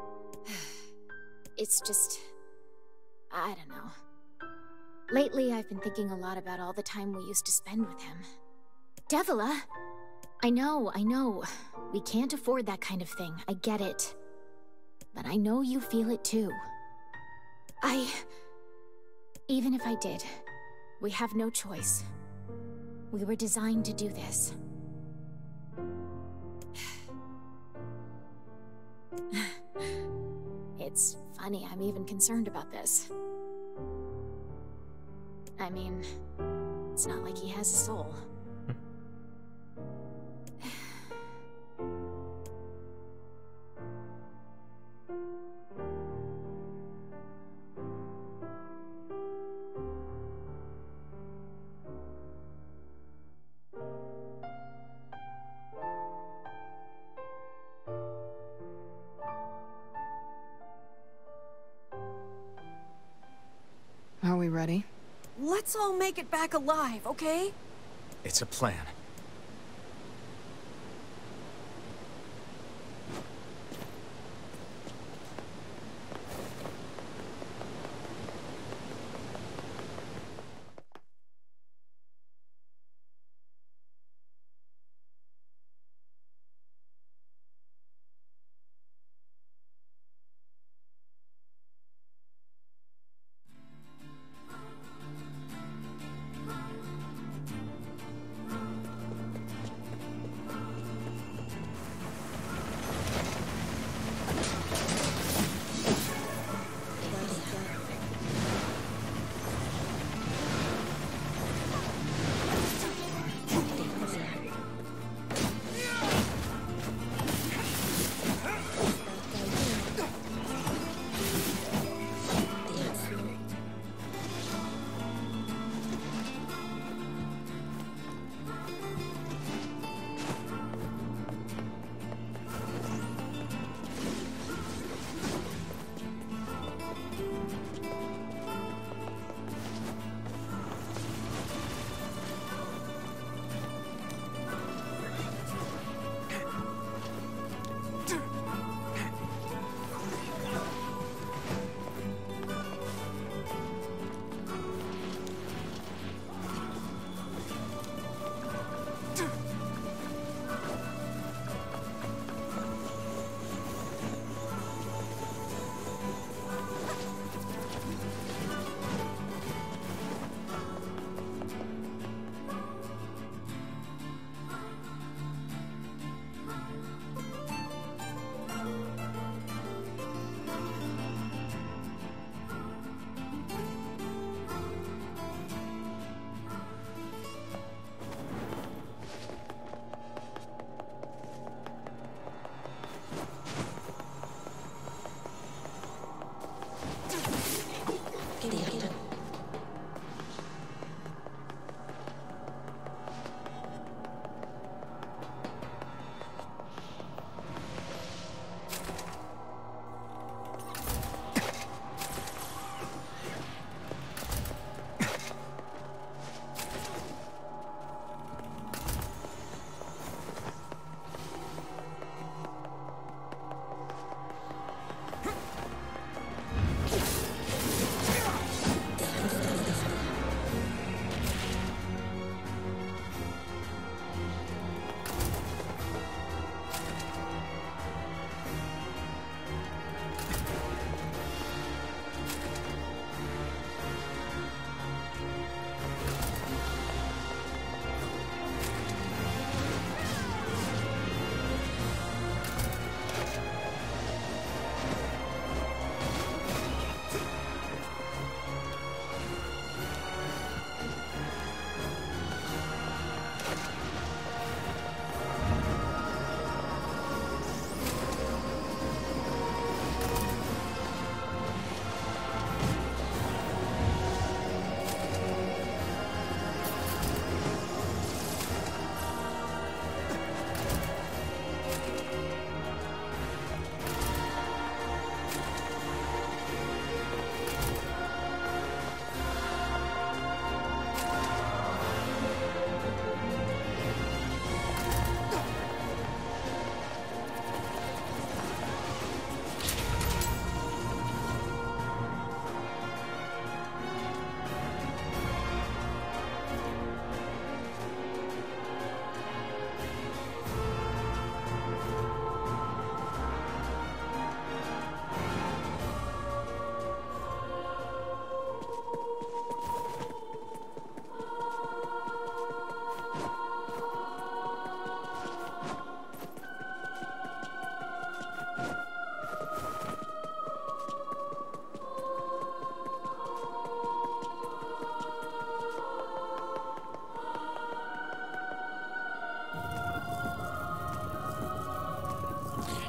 It's just... I don't know. Lately, I've been thinking a lot about all the time we used to spend with him. Devila! I know, I know. We can't afford that kind of thing, I get it. But I know you feel it too. I... Even if I did, we have no choice. We were designed to do this. It's funny, I'm even concerned about this. I mean, it's not like he has a soul. Are we ready? Let's all make it back alive, okay? It's a plan.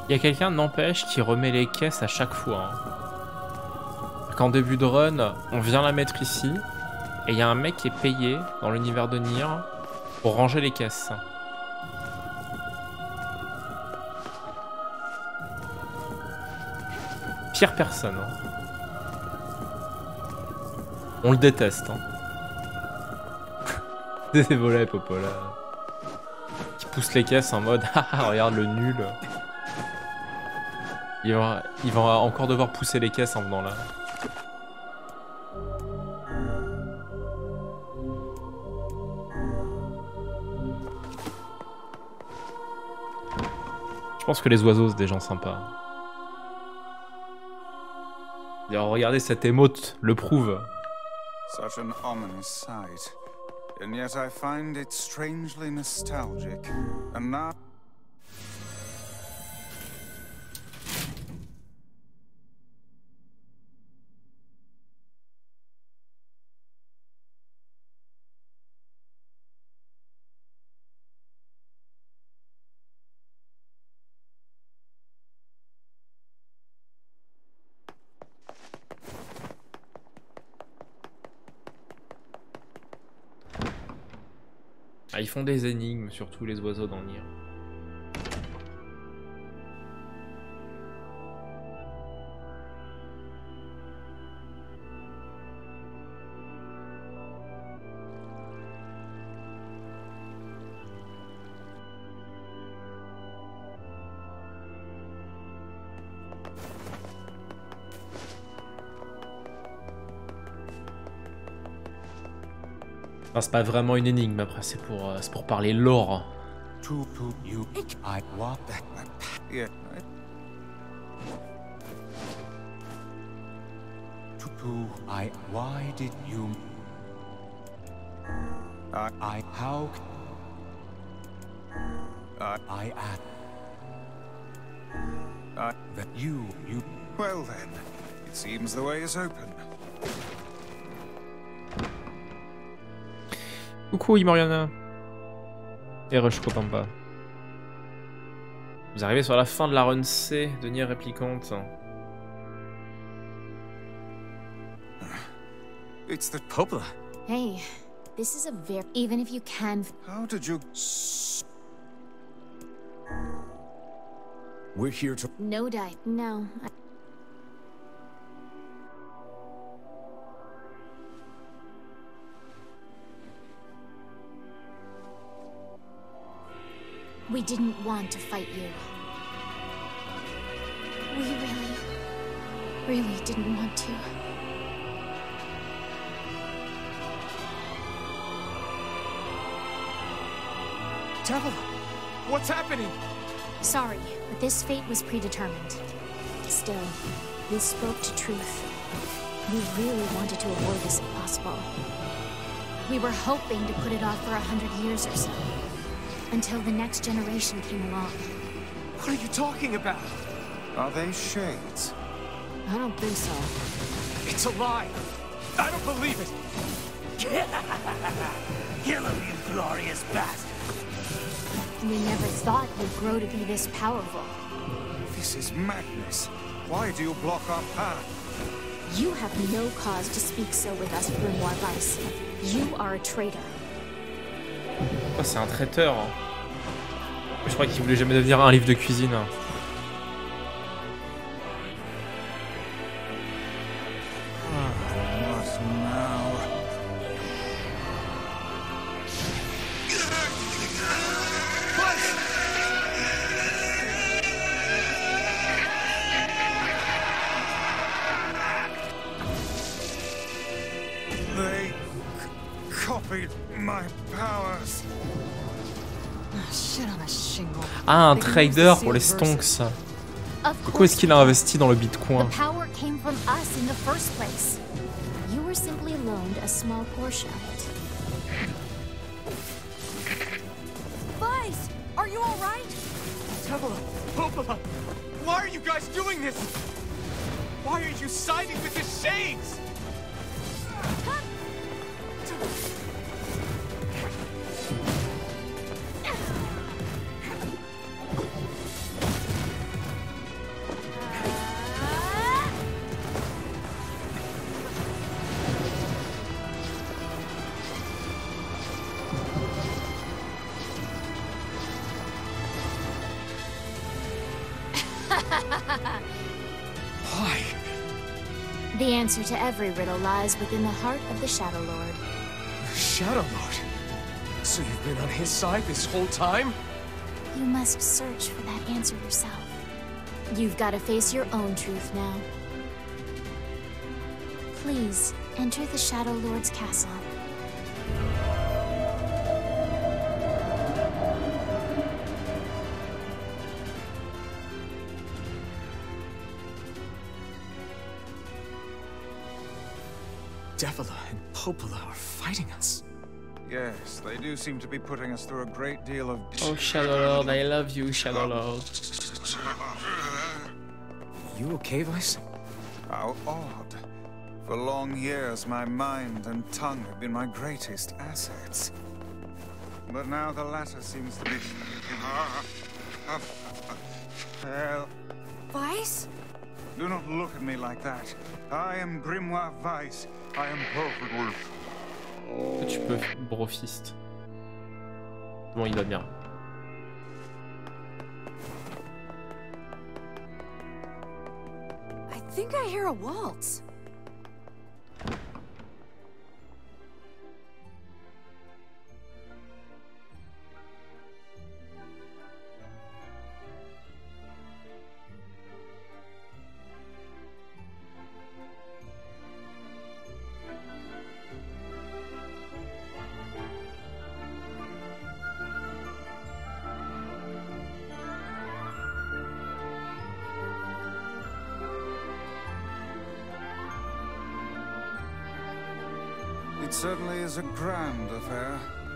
Il y a quelqu'un, n'empêche, qui remet les caisses à chaque fois. Hein. Qu'en début de run, on vient la mettre ici, et il y a un mec qui est payé dans l'univers de Nier pour ranger les caisses. Pire personne. Hein. On le déteste. Hein. Des volets, Popola. Qui pousse les caisses en mode haha, regarde le nul. Il va, il va encore devoir pousser les caisses en venant là. Je pense que les oiseaux, c'est des gens sympas. D'ailleurs, regardez cette émote, le prouve. Such an ominous sight. And yet I find it strangely nostalgic. And now... Ah, ils font des énigmes, surtout les oiseaux dans Nier. Enfin, c'est pas vraiment une énigme, après c'est pour, euh, c'est pour parler lore. To you, I want that. Yeah. To I. Why did you? I. I. How? I. I. I. That you. You. Well then, it seems the way is open. Coucou Imoriana. Et Rush Kopamba. Vous arrivez sur la fin de la run C de Nier Replicante. It's the Popola. Hey, this is a very... Even if you can... How did you... We're here to... No die. No. I... We didn't want to fight you. We really, really didn't want to. Devil, what's happening? Sorry, but this fate was predetermined. Still, this spoke to truth. We really wanted to avoid this if possible. We were hoping to put it off for a hundred years or so. Until the next generation came along. What are you talking about? Are they shades? I don't think so. It's a lie. I don't believe it. Kill him, you glorious bastard. We never thought we'd grow to be this powerful. This is madness. Why do you block our path? You have no cause to speak so with us, Grimoire Weiss. You are a traitor. Oh, c'est un traiteur. Je crois qu'il voulait jamais devenir un livre de cuisine. They copied my powers. Ah, un trader pour les stonks. Pourquoi est-ce qu'il a investi dans le bitcoin? The power came from us in the first place. You were simply loaned a small portion of it. Weiss, are you all right? Devil, Popola, why are you guys doing this? Why are you siding with the Shades? Why? The answer to every riddle lies within the heart of the Shadow Lord. Shadow Lord? So you've been on his side this whole time? You must search for that answer yourself. You've got to face your own truth now. Please, enter the Shadow Lord's castle. Devila and Popola are fighting us. Yes, they do seem to be putting us through a great deal of... Oh, Shadow Lord, I love you, Shadow Lord. You okay, Weiss? How odd. For long years, my mind and tongue have been my greatest assets. But now the latter seems to be... Well... Weiss? Do not look at me like that. I am Grimoire Weiss. I am perfectly... Tu peux, brofiste. Bon, il va bien. I think I hear a waltz. It certainly is a grand affair.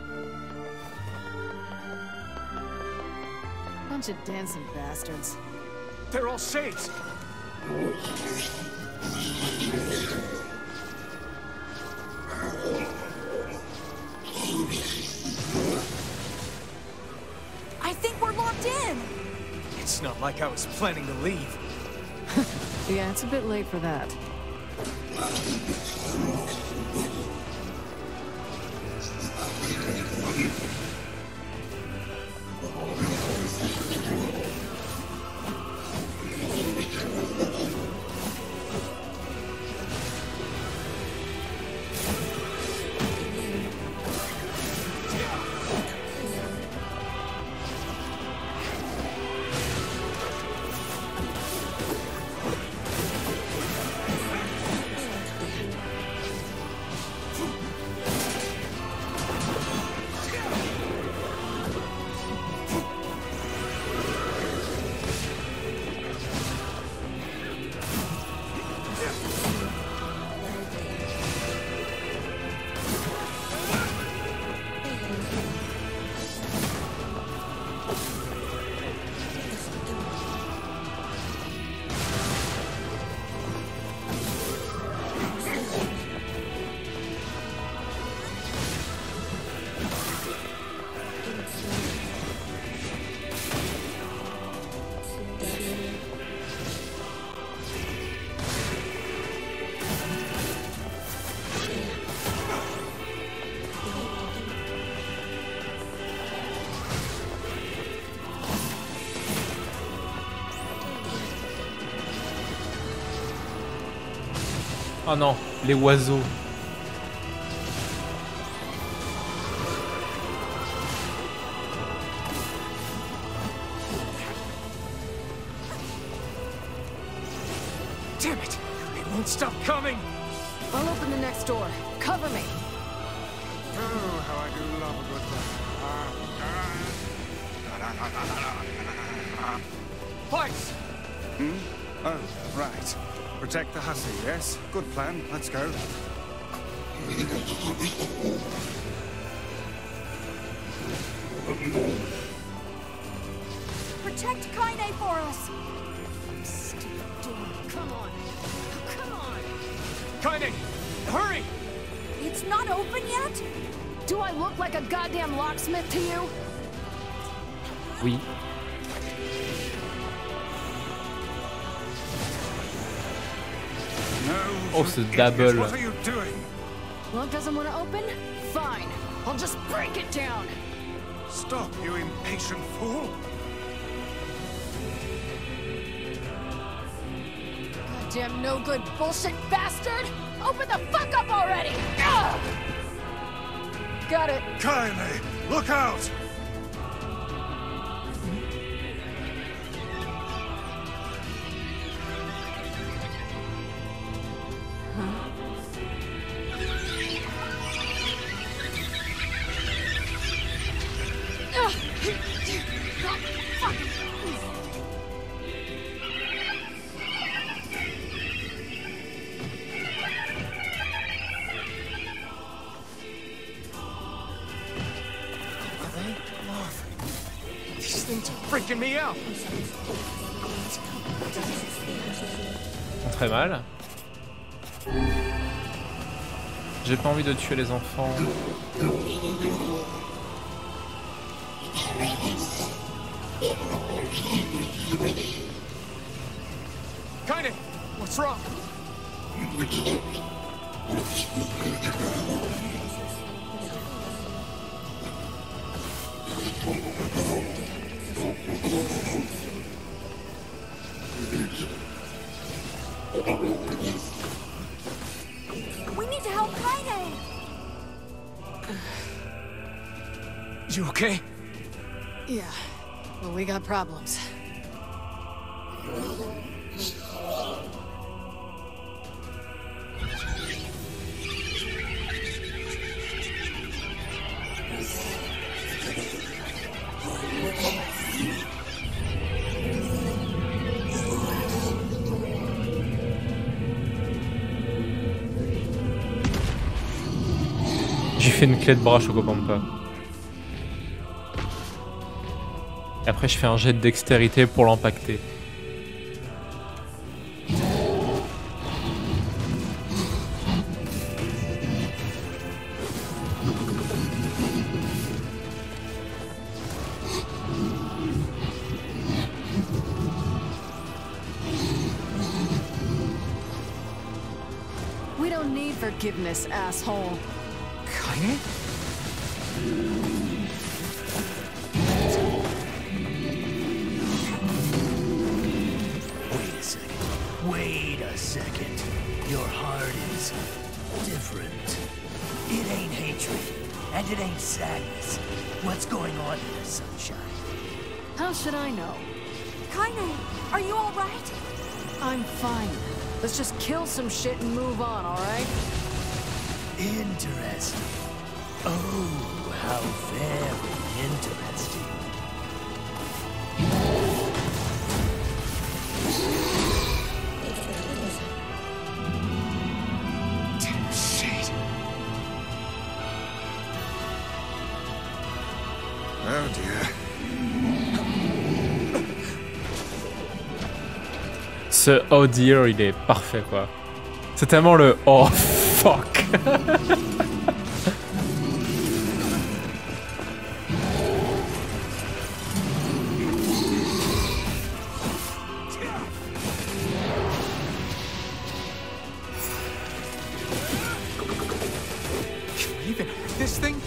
Bunch of dancing bastards. They're all shades! I think we're locked in! It's not like I was planning to leave. Yeah, it's a bit late for that. Oh non, les oiseaux. Damn it! It won't stop coming! I'll open the next door. Cover me. Oh, how I do love a good one. Weiss! Hmm? Oh, right. Protect the hussy, yes? Good plan. Let's go. Protect Kaine for us! Stupid door. Come on. Come on. Kaine! Hurry! It's not open yet? Do I look like a goddamn locksmith to you? Oui. Oh, ce double. What are you doing? Lock doesn't want to open? Fine. I'll just break it down. Stop, you impatient fool! Goddamn no good bullshit bastard! Open the fuck up already! Ugh! Got it. Kylie, look out! Freaking me out. Très mal. J'ai pas envie de tuer les enfants. Kaine, what's wrong? We need to help Kaine! You okay? Yeah, well, we got problems. J'ai fait une clé de bras Chocopampa. Et après je fais un jet de dextérité pour l'empacter. We don't need forgiveness, asshole. Kaine? Wait a second. Wait a second. Your heart is different. It ain't hatred, and it ain't sadness. What's going on here, Sunshine? How should I know? Kaine, are you alright? I'm fine. Let's just kill some shit and move on, alright? Interesting. Oh, how very interesting. Shit. Oh dear. Ce oh dear, il est parfait quoi. C'est tellement le oh fuck. Even this thing?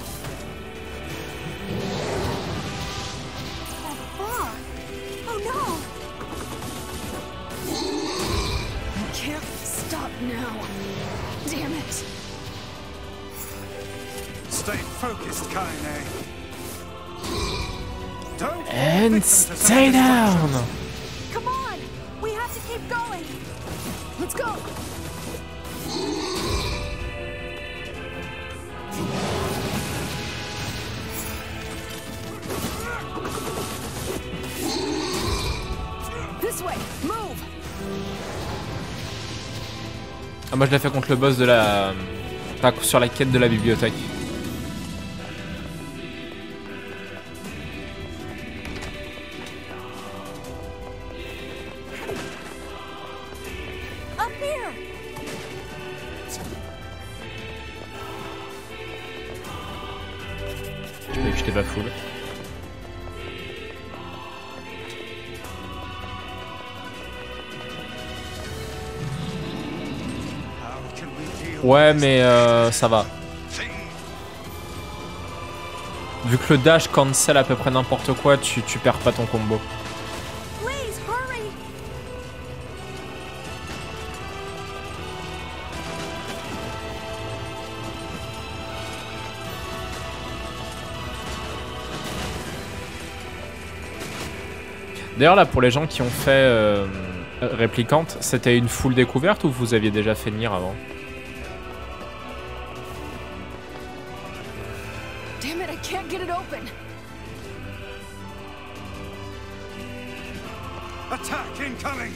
That far. Oh no! I can't stop now. Damn it. Stay focused, Kaine. Don't And stay down. Come on! We have to keep going! Let's go! This way! Move! Ah, moi je l'ai fait contre le boss de la... Enfin, sur la quête de la bibliothèque. Up here! Je t'ai- je t'ai pas full. Ouais mais euh, ça va. Vu que le dash cancel à peu près n'importe quoi, tu, tu perds pas ton combo. Please, hurry! D'ailleurs là, pour les gens qui ont fait euh, Réplicante, c'était une full découverte ou vous aviez déjà fait Nier avant? Damn it, I can't get it open. Attack incoming!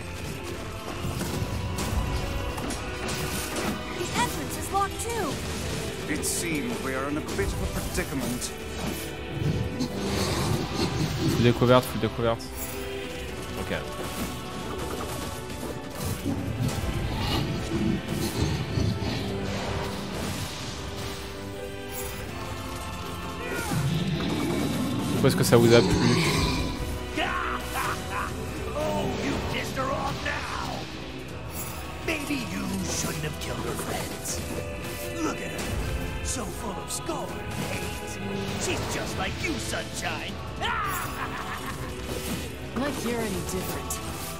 The entrance is locked too. It seems we are in a bit of a predicament. Full découverte, full découverte. Ok. Pourquoi est-ce que ça vous a plu? Oh, you pissed her off now. Maybe you shouldn't have killed her friends. Look at her, so full of scorn and hate. She's just like you, Sunshine. Like you're any different.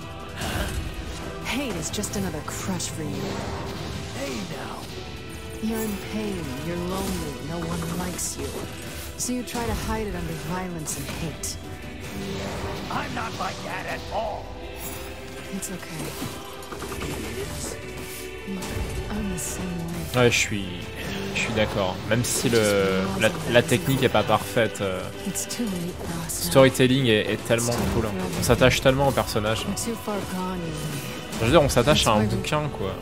Hate is just another crush for you. Hey now. You're in pain, you're lonely, no one likes you. So you try to hide it under violence and hate. I'm not like that at all. It's okay. It is. I'm the same way. Ouais, je suis, je suis d'accord. Même si le, la, la technique est pas parfaite, euh, It's too late for us now. storytelling est, est tellement cool. On s'attache tellement au personnage. You're too far gone, you Je veux dire, on s'attache à un bouquin, quoi.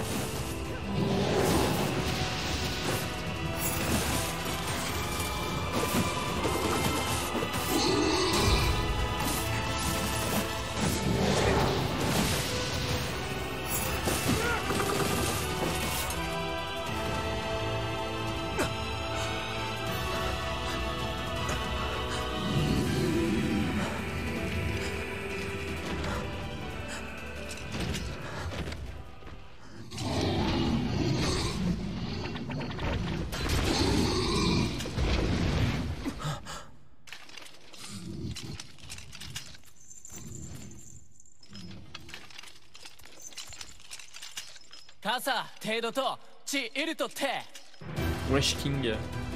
Kasa, Teido to, Chi, Iru to Te. Rush King.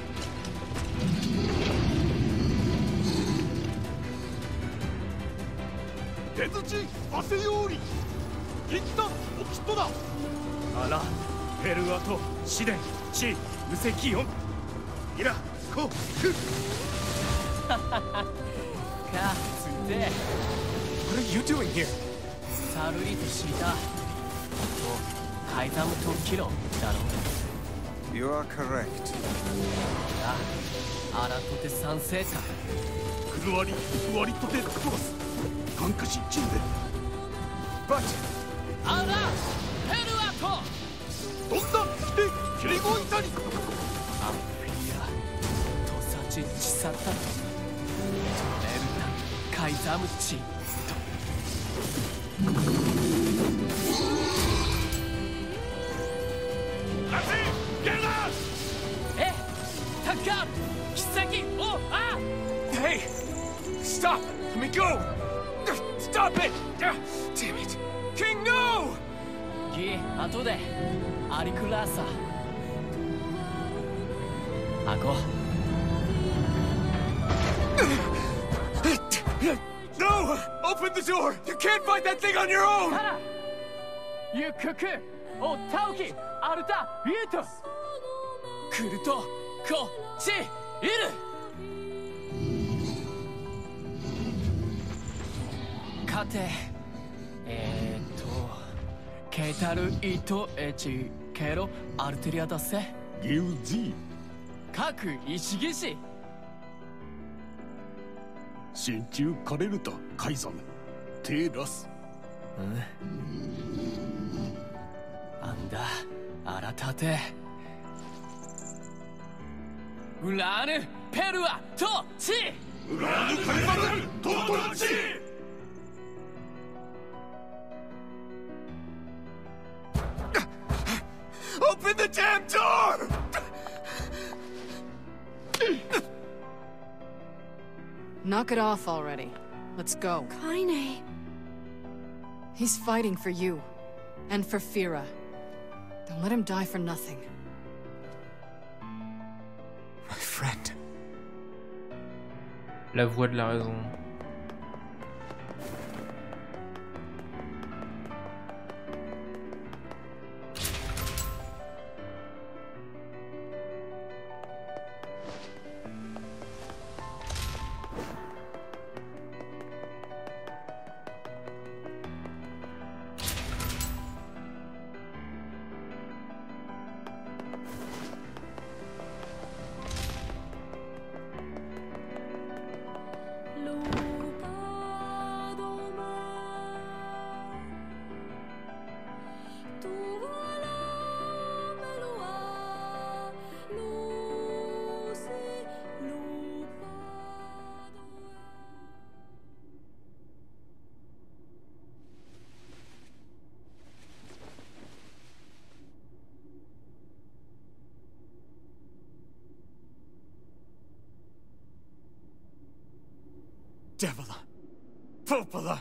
手槌汗より一旦おきっとだあらペルアとシデンチ無責音イラコクかつて What are you doing here? サルリとシータとカイザムとキロだろう You are correct. あアラとて賛成かクルワリクワリとてトラスカンカシチンデ But アラペルアとどんだでキリゴイタリアンフィアトサチチサタトレルタカイザムチ Hey! Stop! Let me go! Stop it! Damn it! King, no! ギ後でアリクラーサアゴ No! Open the door! You can't fight that thing on your own! ユククオタオキアルタユートクルトコチイルカテえーっとケイタルイトエチケロアルテリアだせギウジ各石騎士真鍮カレルタカイザムテラスあんだあらたてウラーヌペルアトチウラーヌカイザムトトチ Open the damn door! Knock it off already. Let's go. Kaine. He's fighting for you. And for Fira. Don't let him die for nothing. My friend. La voix de la raison. Devila! Popola!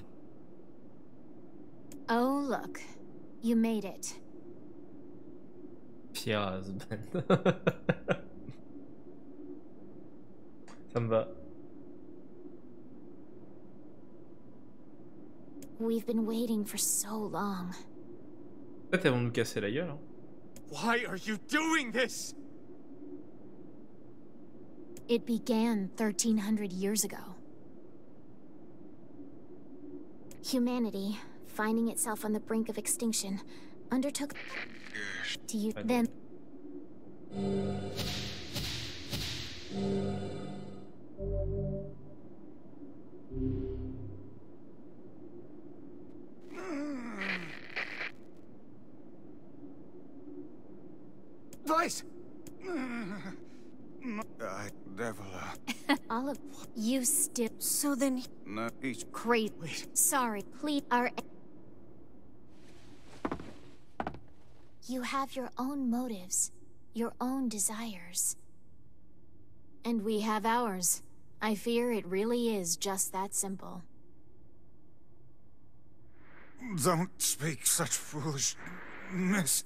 Oh, look. You made it. Pire husband. Ça me va. We've been waiting for so long. En fait, elles vont nous casser la gueule. Hein. Why are you doing this? It began thirteen hundred years ago. Humanity, finding itself on the brink of extinction, undertook to use them. Vice! I, Devila. All of you still. So then. No, each. Great. Wait. Sorry, please. Our. You have your own motives, your own desires. And we have ours. I fear it really is just that simple. Don't speak such foolishness.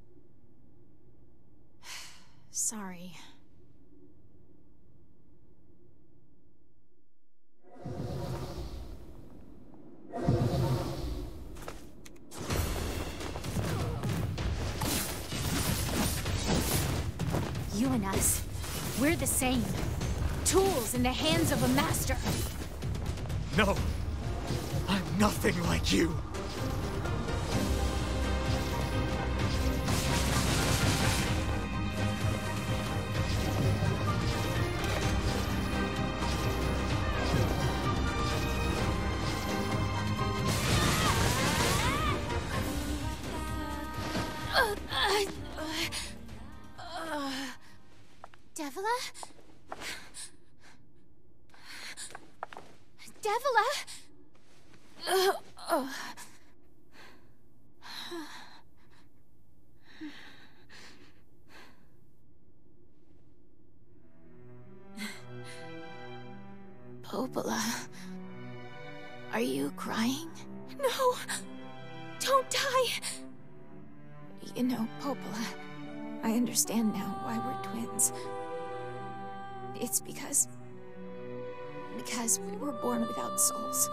Sorry. You and us, we're the same. Tools in the hands of a master. No! I'm nothing like you! Devila? Devila? Uh, uh. Popola, are you crying? No! Don't die! You know, Popola, I understand now why we're twins. It's because... because we were born without souls.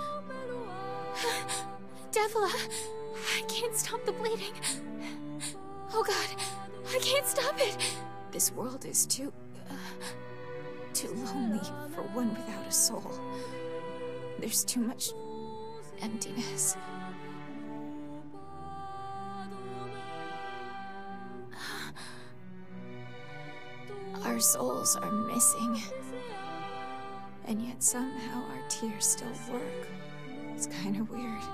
Devila, I can't stop the bleeding. Oh God, I can't stop it. This world is too... Uh, too lonely for one without a soul. There's too much emptiness. Our souls are missing. And yet somehow our tears still work. It's kind of weird.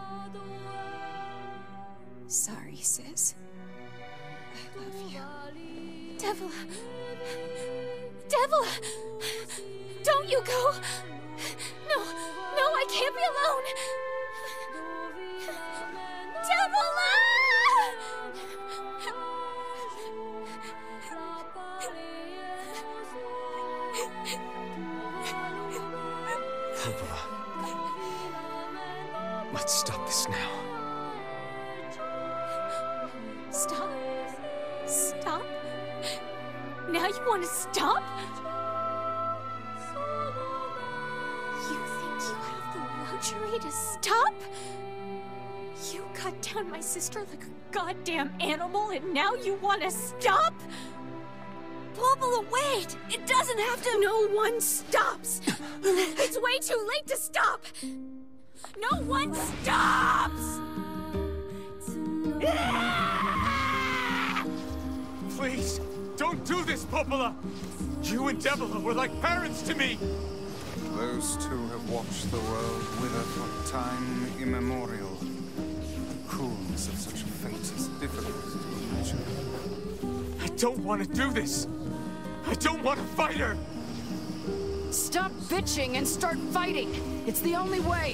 Sorry, sis. I love you. Devila! Devila! Don't you go! No, no, I can't be alone! Devila! Popola. Let's stop this now. Stop? Stop? Now you want to stop? You think you have the luxury to stop? You cut down my sister like a goddamn animal and now you want to stop? Popola, wait! It doesn't have to- No one stops! It's way too late to stop! No one stops! Please, don't do this, Popola! You and Devila were like parents to me! Those two have watched the world wither for time immemorial. The cruelness of such a fate is difficult to imagine. I don't want to do this! I don't want to fight her! Stop bitching and start fighting! It's the only way!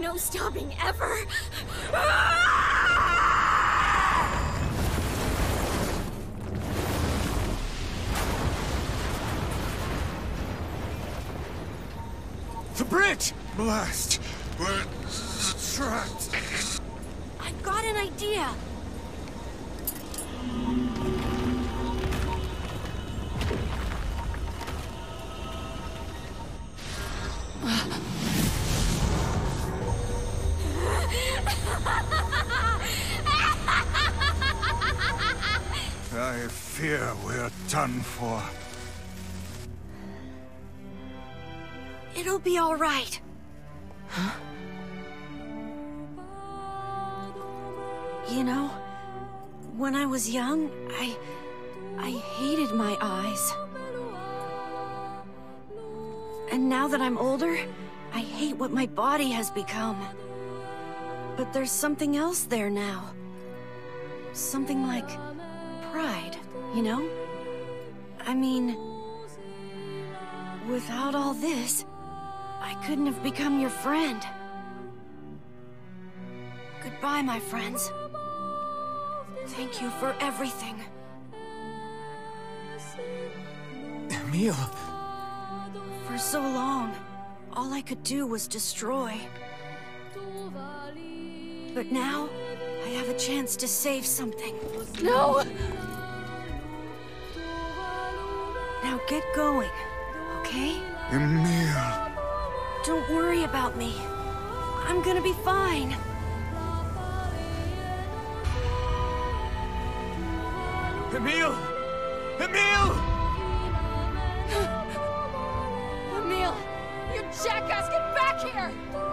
no stopping ever. The bridge! Blast! We're trapped. I've got an idea. I fear we're done for. It'll be all right. Huh? You know, when I was young, I... I hated my eyes. And now that I'm older, I hate what my body has become. But there's something else there now. Something like pride, you know? I mean, without all this, I couldn't have become your friend. Goodbye, my friends. Thank you for everything. Emil! For so long, all I could do was destroy. But now, I have a chance to save something. No! Now get going, okay? Emil! Don't worry about me. I'm gonna be fine. Emil! Emil! Emil! You jackass, get back here!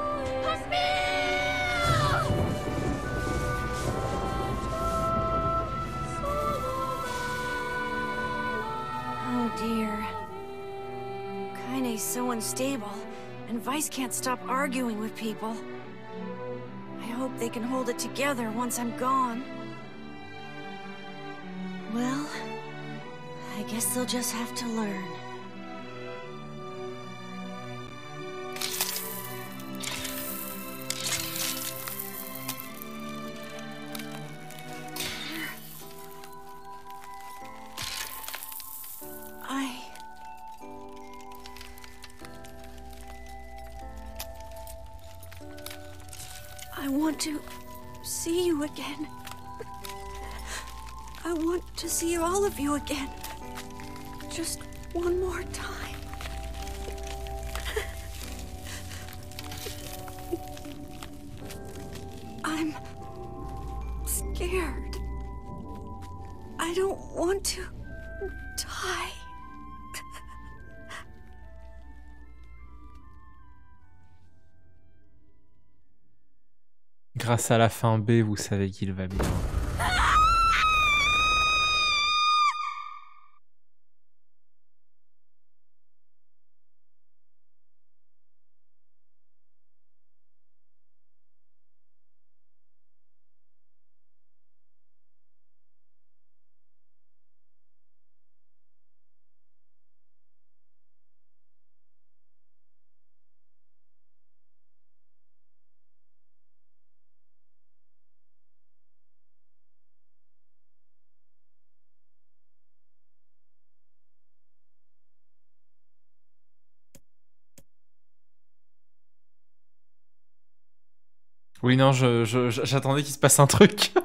Emil! Oh dear. Kaine's so unstable, and Vice can't stop arguing with people. I hope they can hold it together once I'm gone. Well, I guess they'll just have to learn. I... I want to see you again. I want to see all of you again. Just one more time. I'm scared. I don't want to die. Grâce à la fin B, vous savez qu'il va bien. Oui, non, je, je, j'attendais qu'il se passe un truc.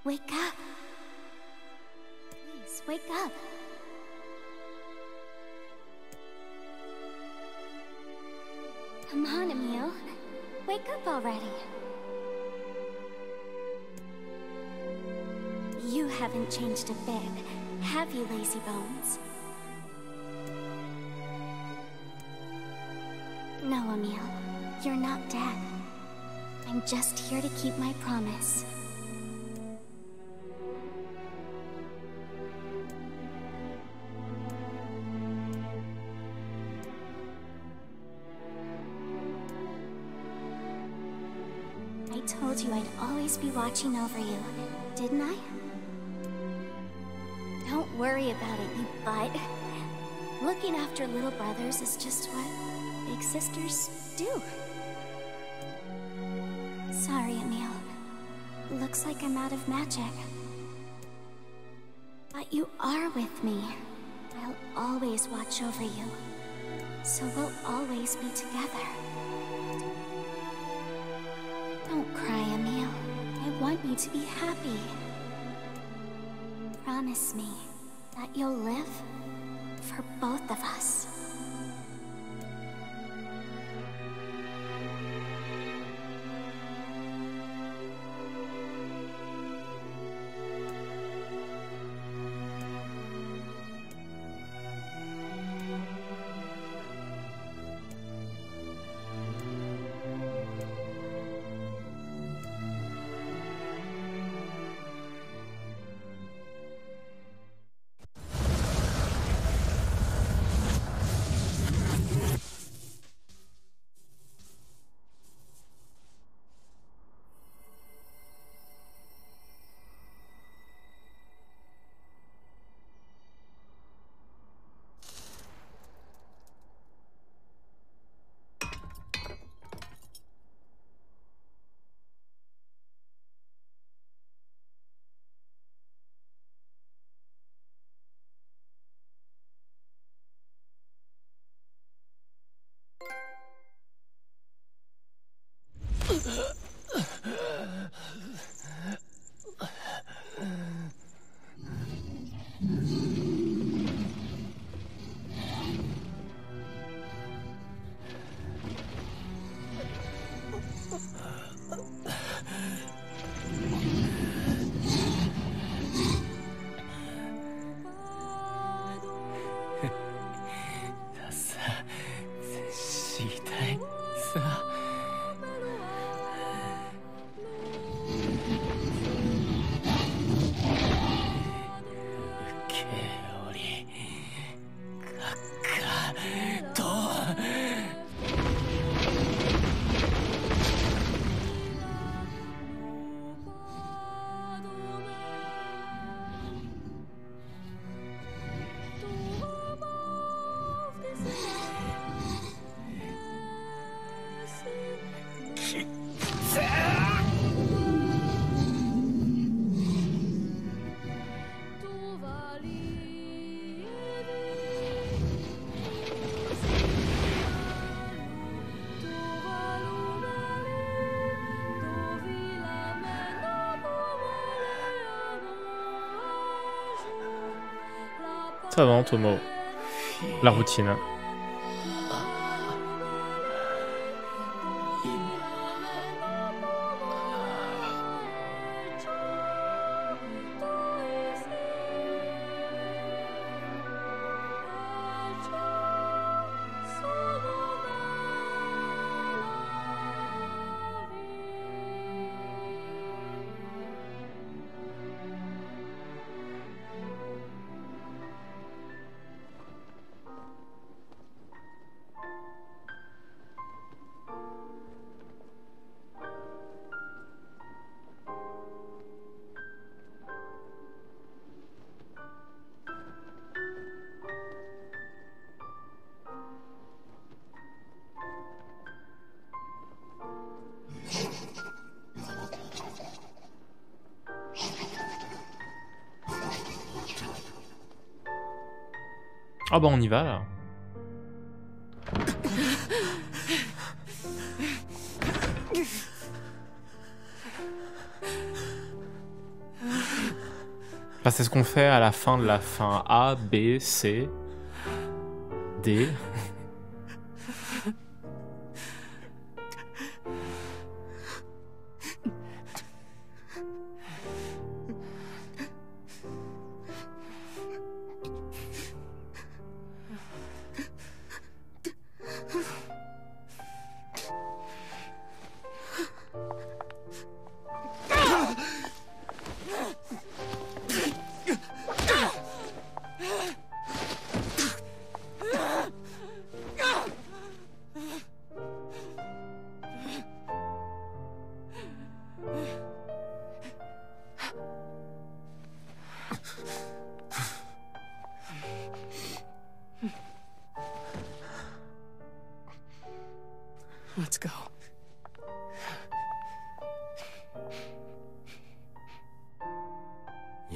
Wake up. Please, wake up. Come on, Emil. Wake up already. You haven't changed a bit, have you, lazy bones? No, Emil. You're not dead. I'm just here to keep my promise. I told you I'd always be watching over you, didn't I? Don't worry about it, you butt. Looking after little brothers is just what big sisters do. Sorry, Emil. Looks like I'm out of magic. But you are with me. I'll always watch over you. So we'll always be together. Don't cry, Emil. I want you to be happy. Promise me that you'll live for both of us. Ça va, Tomo. La routine. Ah bah on y va là. Enfin, c'est ce qu'on fait à la fin de la fin A, B, C, D. Let's go. Yeah.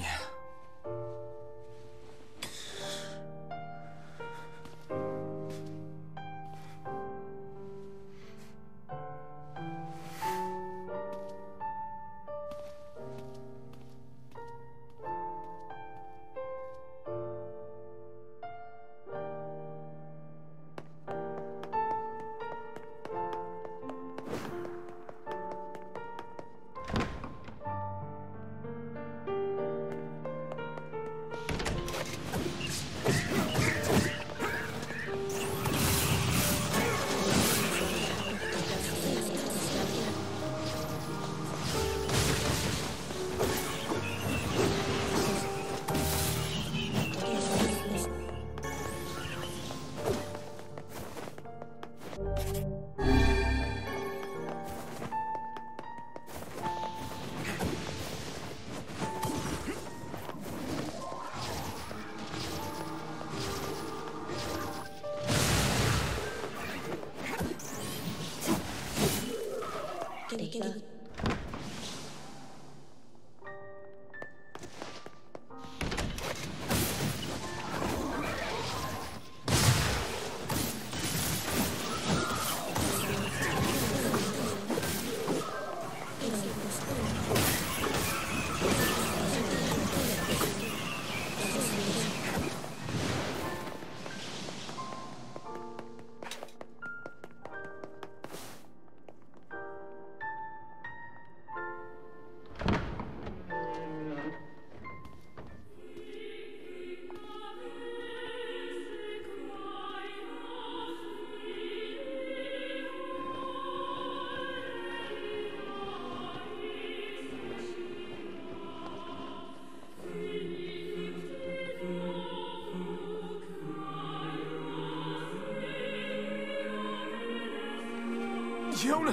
Yona!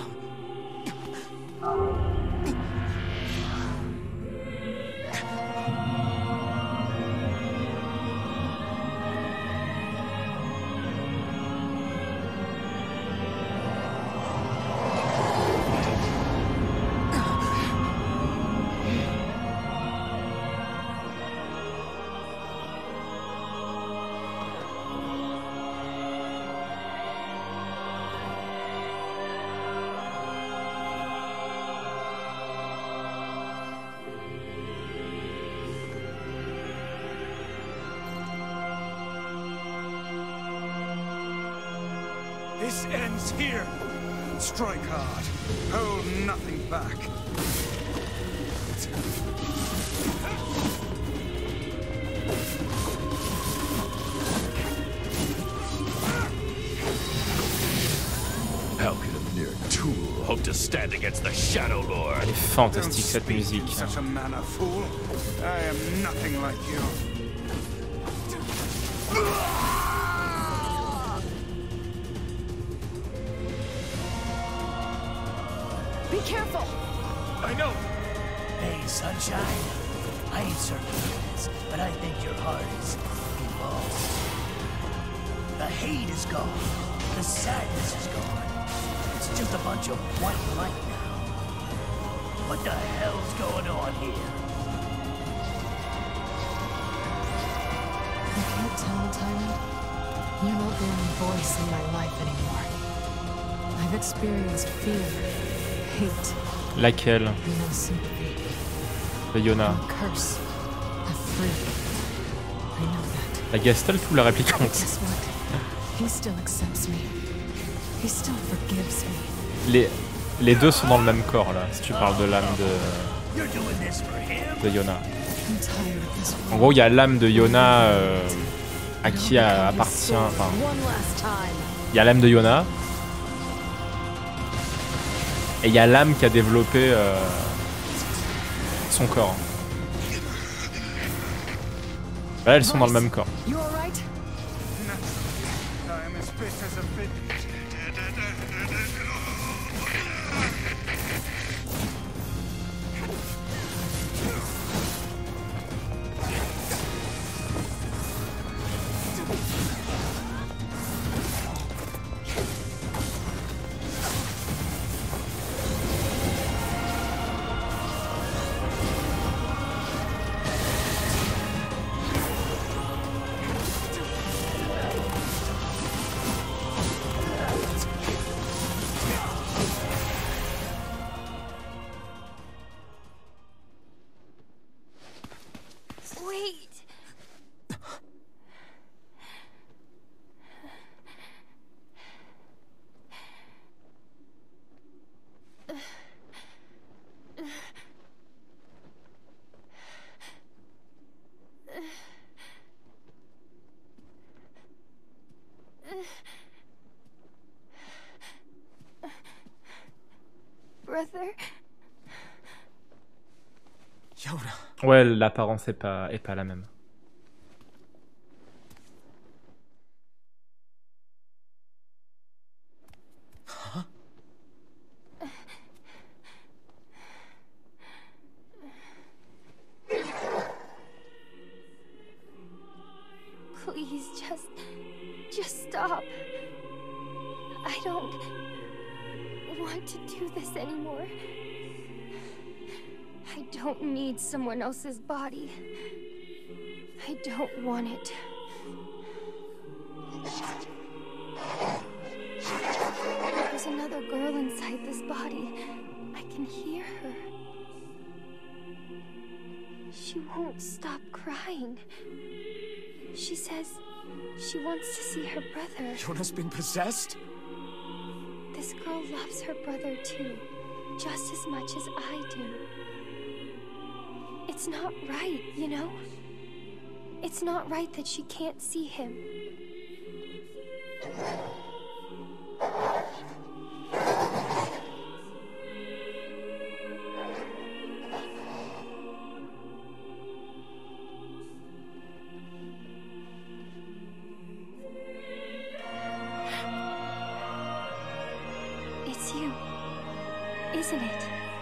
This ends here. Strike hard. Hold nothing back. How can a mere tool hope to stand against the Shadow Lord? Elle est fantastique cette musique. Such a manner, fool. I am nothing like you. Be careful! I know! Hey, Sunshine. I ain't certain of this, but I think your heart is involved. The hate is gone. The sadness is gone. It's just a bunch of white light now. What the hell's going on here? You can't tell, Tyrant. You're not the only voice in my life anymore. I've experienced fear, hate. Laquelle? No sympathy. De Yona. A curse. A free. I know that. La Gestalt ou la réplicante? Guess what? He still accepts me. He still forgives me. Les, les deux sont dans le même corps là, si tu parles de l'âme de, de Yona. En gros, il y a l'âme de Yona euh, à qui a, appartient. Enfin, il y a l'âme de Yona. Et il y a l'âme qui a développé euh, son corps. Là, elles sont dans le même corps. Ouais, l'apparence est pas, est pas la même. Huh? Please, just... just stop. I don't want to do this anymore. I don't need someone else's body. I don't want it. There's another girl inside this body. I can hear her. She won't stop crying. She says she wants to see her brother. Yona's been possessed? This girl loves her brother too, just as much as I do. It's not right, you know? It's not right that she can't see him. It's you, isn't it?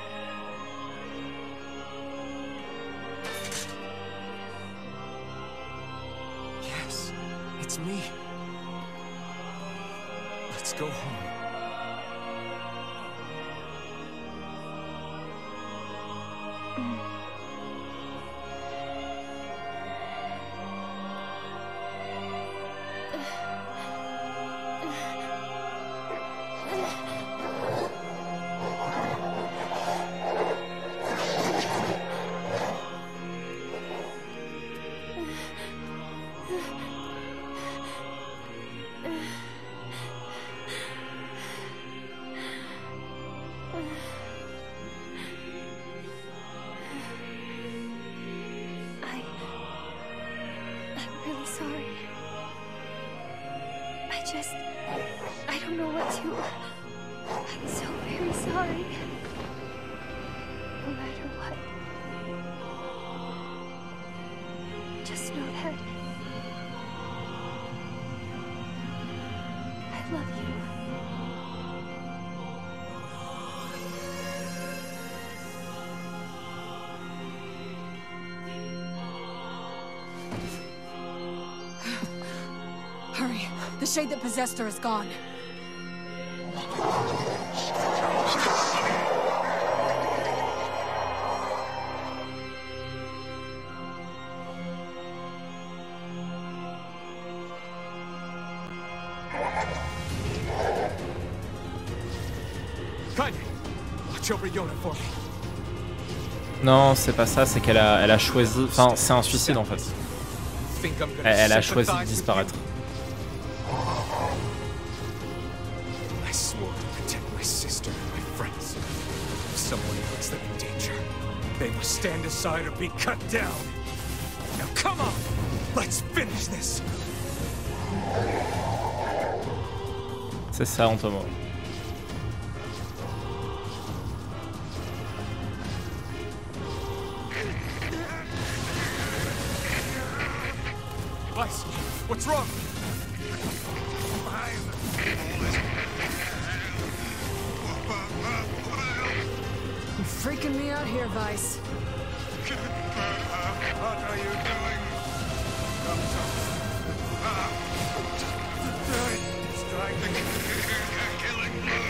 It's me. Let's go home. Hurry. The shade that possessed her is gone. Kaede, watch over Yona for me. Non, c'est pas ça, c'est qu'elle a, elle a choisi... Enfin, c'est un suicide en fait. Elle, elle a choisi de disparaître. I swore to protect my sister and my friends. If someone puts them in danger, they must stand aside or be cut down. Now come on, let's finish this. C'est ça, Antomo. Weiss, what's wrong? You're freaking me out here, Weiss. What are you doing? Strike the killing blow.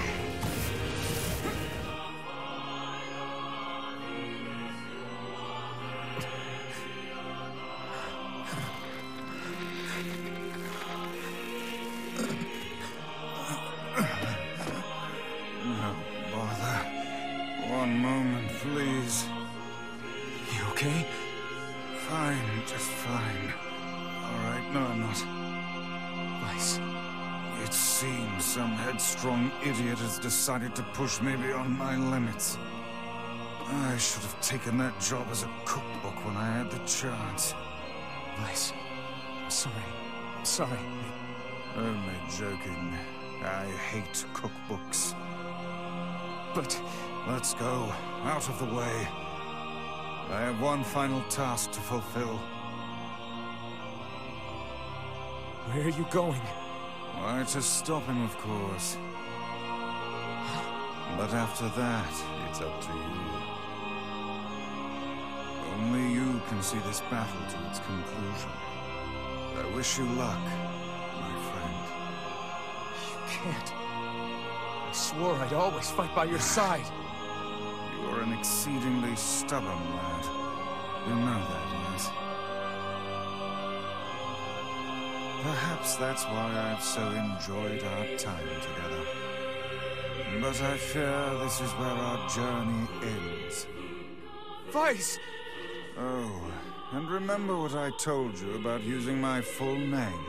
No bother. One moment, please. You okay? Fine, just fine. All right, no, I'm not. Weiss. It seems some headstrong idiot has decided to push me beyond my limits. I should have taken that job as a cookbook when I had the chance. Weiss, I'm sorry. I'm sorry. Only joking. I hate cookbooks. But... Let's go. Out of the way. I have one final task to fulfill. Where are you going? Why, to stop him, of course. But after that, it's up to you. Only you can see this battle to its conclusion. I wish you luck, my friend. You can't. I swore I'd always fight by your side. You are an exceedingly stubborn lad. You know that, yes? Perhaps that's why I've so enjoyed our time together. But I fear this is where our journey ends. Weiss! Oh, and remember what I told you about using my full name.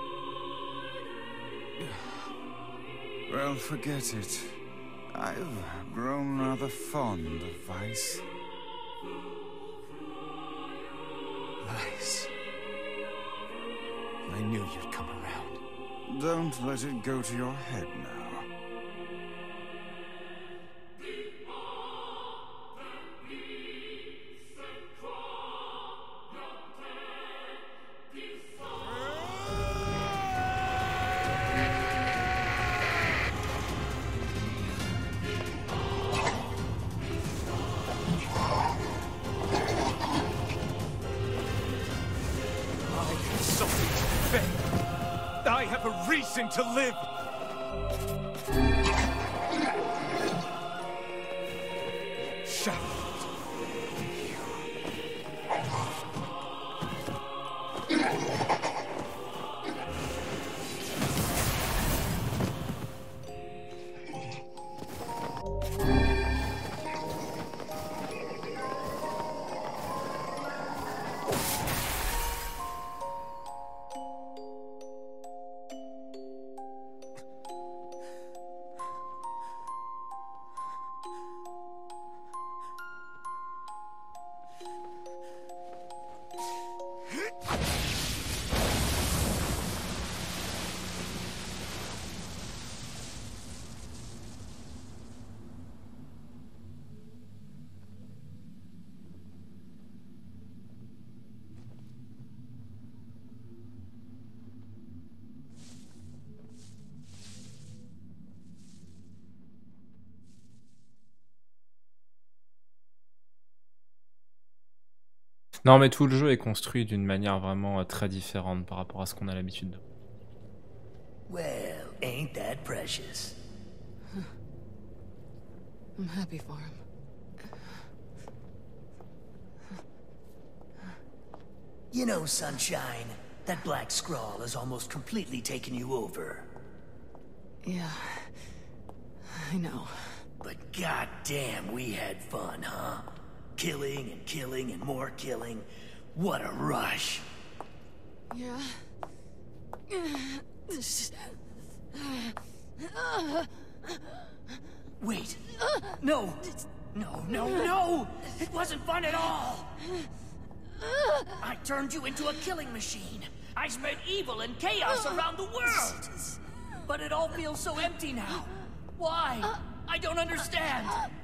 Well, forget it. I've grown rather fond of Weiss. Weiss. I knew you'd come around. Don't let it go to your head now. To live. Shut up. Non, mais tout le jeu est construit d'une manière vraiment euh, très différente par rapport à ce qu'on a l'habitude de. Well, ain't that precious? I'm happy for him. You know, Sunshine, that black scrawl has almost completely taken you over. Yeah, I know. But goddamn, we had fun, huh? Killing and killing and more killing. What a rush. Yeah. Wait. No. No, no, no! It wasn't fun at all! I turned you into a killing machine. I spread evil and chaos around the world. But it all feels so empty now. Why? I don't understand.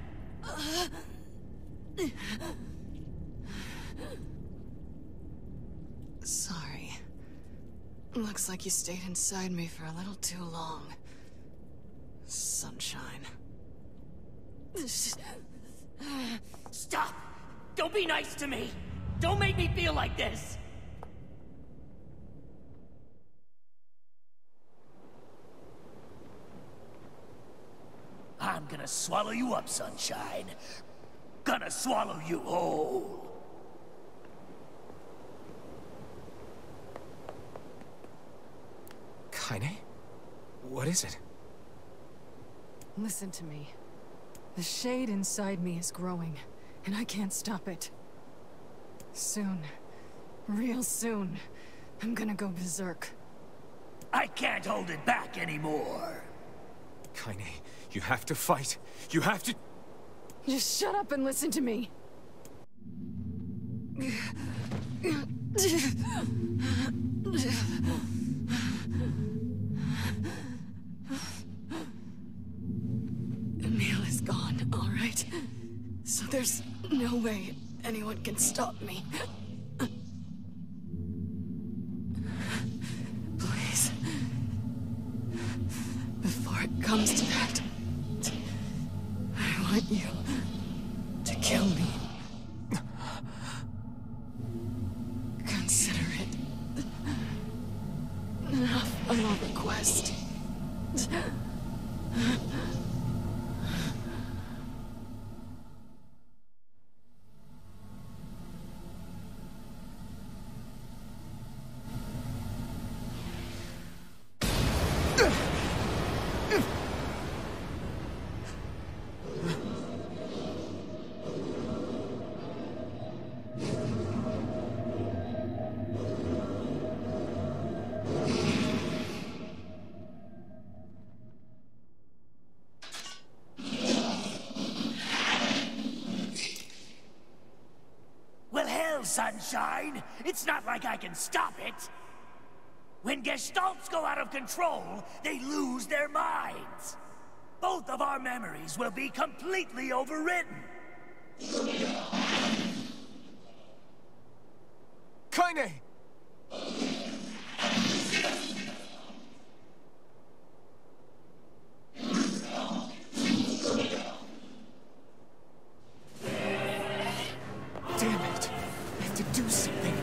Sorry. Looks like you stayed inside me for a little too long. Sunshine. Stop! Don't be nice to me! Don't make me feel like this! I'm gonna swallow you up, Sunshine. Gonna swallow you whole. Kaine? What is it? Listen to me. The shade inside me is growing, and I can't stop it. Soon, real soon, I'm gonna go berserk. I can't hold it back anymore. Kaine, you have to fight. You have to... Just shut up and listen to me. Emil is gone, all right? So there's no way anyone can stop me. Please. Before it comes to that, I want you to kill me. Consider it a final request. Sunshine, it's not like I can stop it. When Gestalts go out of control, they lose their minds. Both of our memories will be completely overwritten. Kaine! Damn it! I have to do something.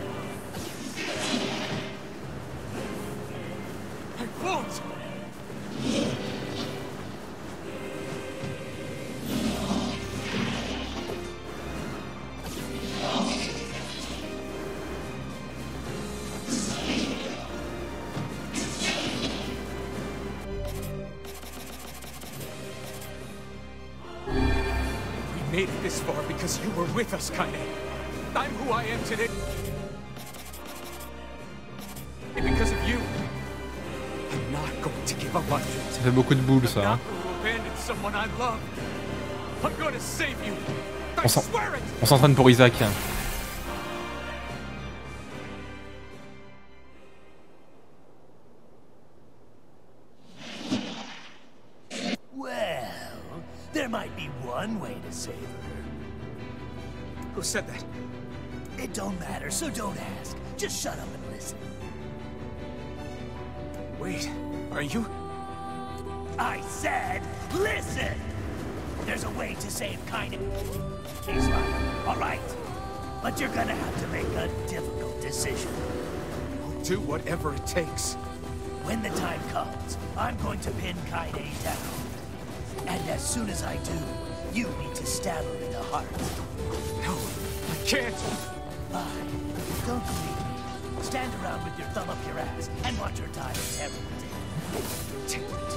I won't! We made it this far because you were with us, Kaine. I'm who I am today. And because of you, I'm not going to give up on you. Ça fait beaucoup de boules, ça. Hein. On s'entraîne pour Isaac. Well, there might be one way to save her. Who said that? It don't matter, so don't ask. Just shut up and listen. Wait, are you? I said, listen! There's a way to save Kaine. He's right, all right? But you're gonna have to make a difficult decision. I'll do whatever it takes. When the time comes, I'm going to pin Kaine down. And as soon as I do, you need to stab her in the heart. No, I can't! Fine. Don't believe me. Stand around with your thumb up your ass and watch her die a terrible death. Damn it.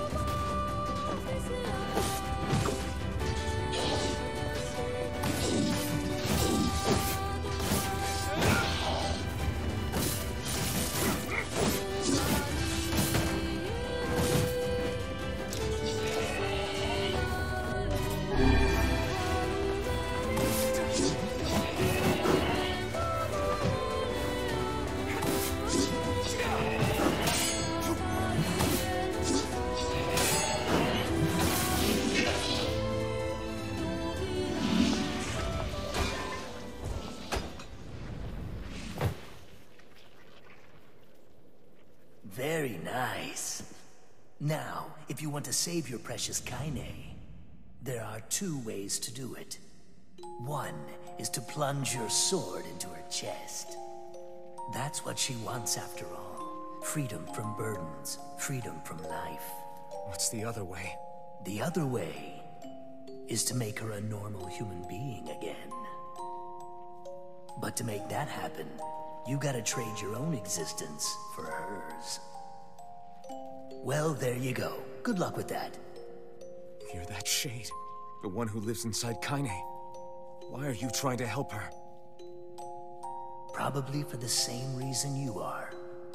Now, if you want to save your precious Kaine, there are two ways to do it. One is to plunge your sword into her chest. That's what she wants after all. Freedom from burdens, freedom from life. What's the other way? The other way is to make her a normal human being again. But to make that happen, you gotta trade your own existence for hers. Well, there you go. Good luck with that. You're that Shade, the one who lives inside Kaine. Why are you trying to help her? Probably for the same reason you are.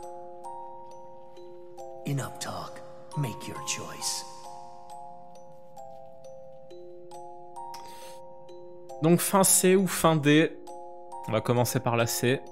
Enough talk. Make your choice. Donc fin C ou fin D. On va commencer par la C.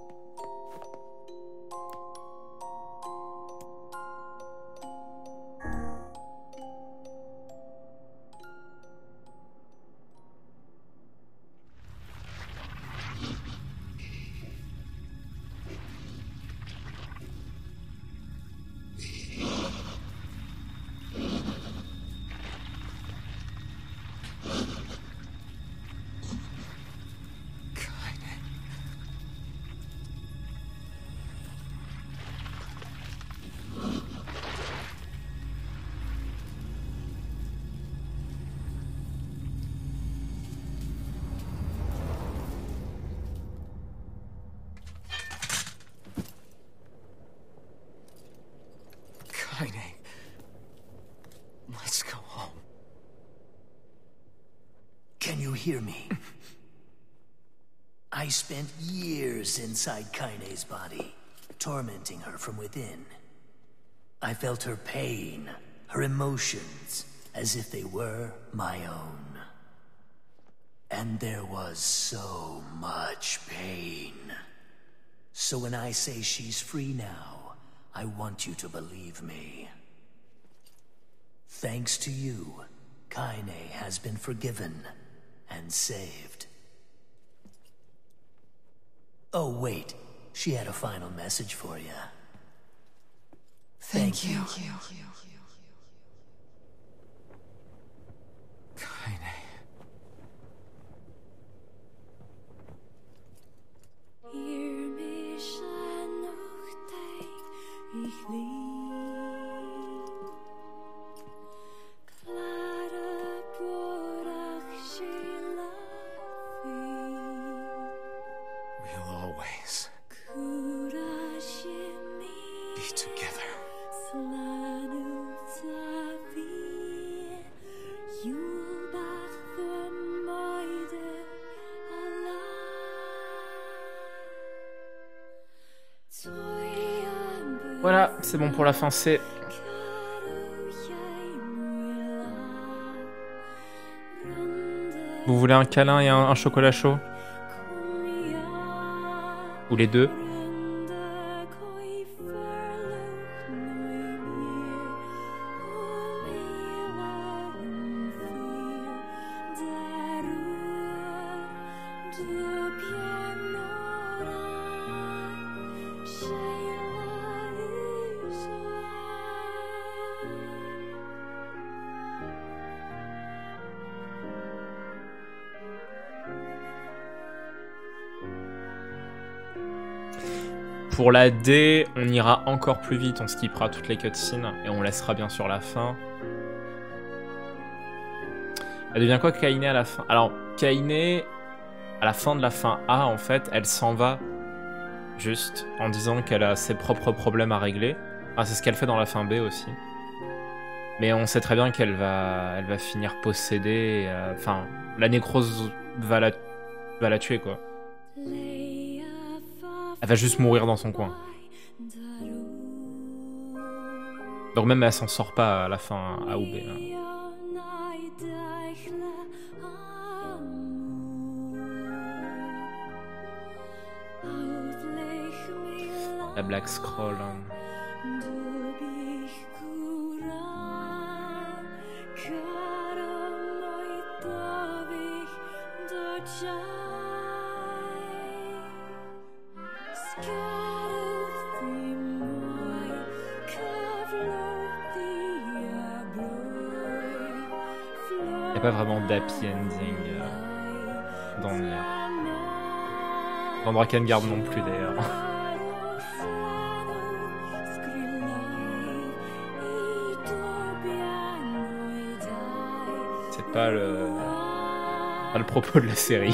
Let's go home. Can you hear me? I spent years inside Kaine's body, tormenting her from within. I felt her pain, her emotions, as if they were my own. And there was so much pain. So when I say she's free now, I want you to believe me. Thanks to you, Kaine has been forgiven and saved. Oh, wait. She had a final message for you. Thank, Thank you. you. Thank you. Kaine. Hier mis aan nog tijd, ik liep. Klare porach sheila We'll always be together. Voilà, c'est bon pour la fin C. Vous voulez un câlin et un, un chocolat chaud? Ou les deux? Pour la D, on ira encore plus vite, on skippera toutes les cutscenes et on laissera bien sûr la fin. Elle devient quoi Kaine à la fin? Alors, Kaine, à la fin de la fin A, en fait, elle s'en va juste en disant qu'elle a ses propres problèmes à régler. Enfin, c'est ce qu'elle fait dans la fin B aussi. Mais on sait très bien qu'elle va, elle va finir possédée. Euh, enfin, la nécrose va la, va la tuer, quoi. Elle va juste mourir dans son coin. Donc même elle s'en sort pas à la fin A ou B. Hein. La Black Scroll. Hein. a pas vraiment d'happy ending euh, dans Nier. Dans Drakengard non plus d'ailleurs. C'est pas le... pas le propos de la série.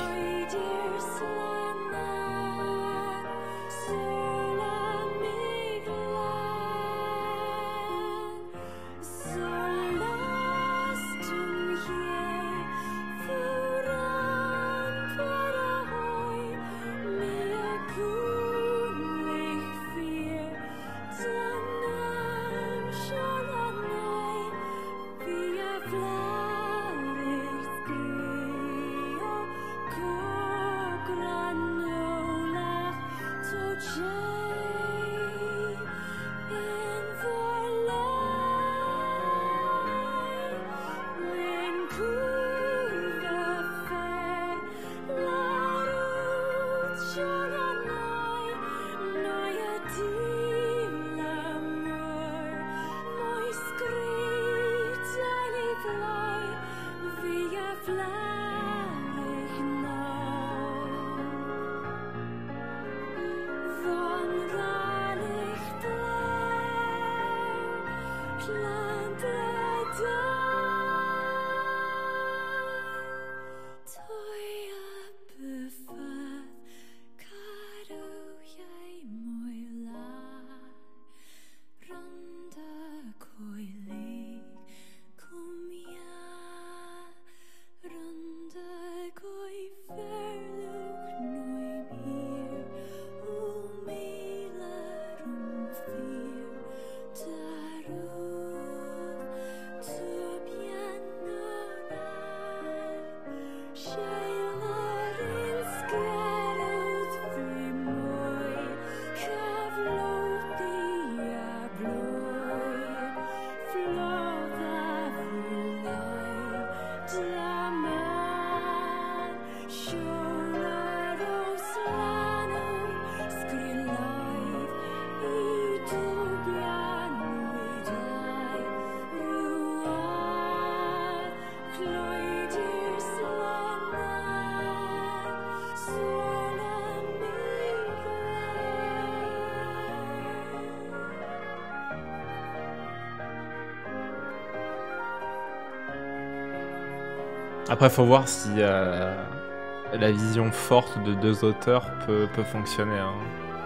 Après, faut voir si euh, la vision forte de deux auteurs peut, peut fonctionner. Hein.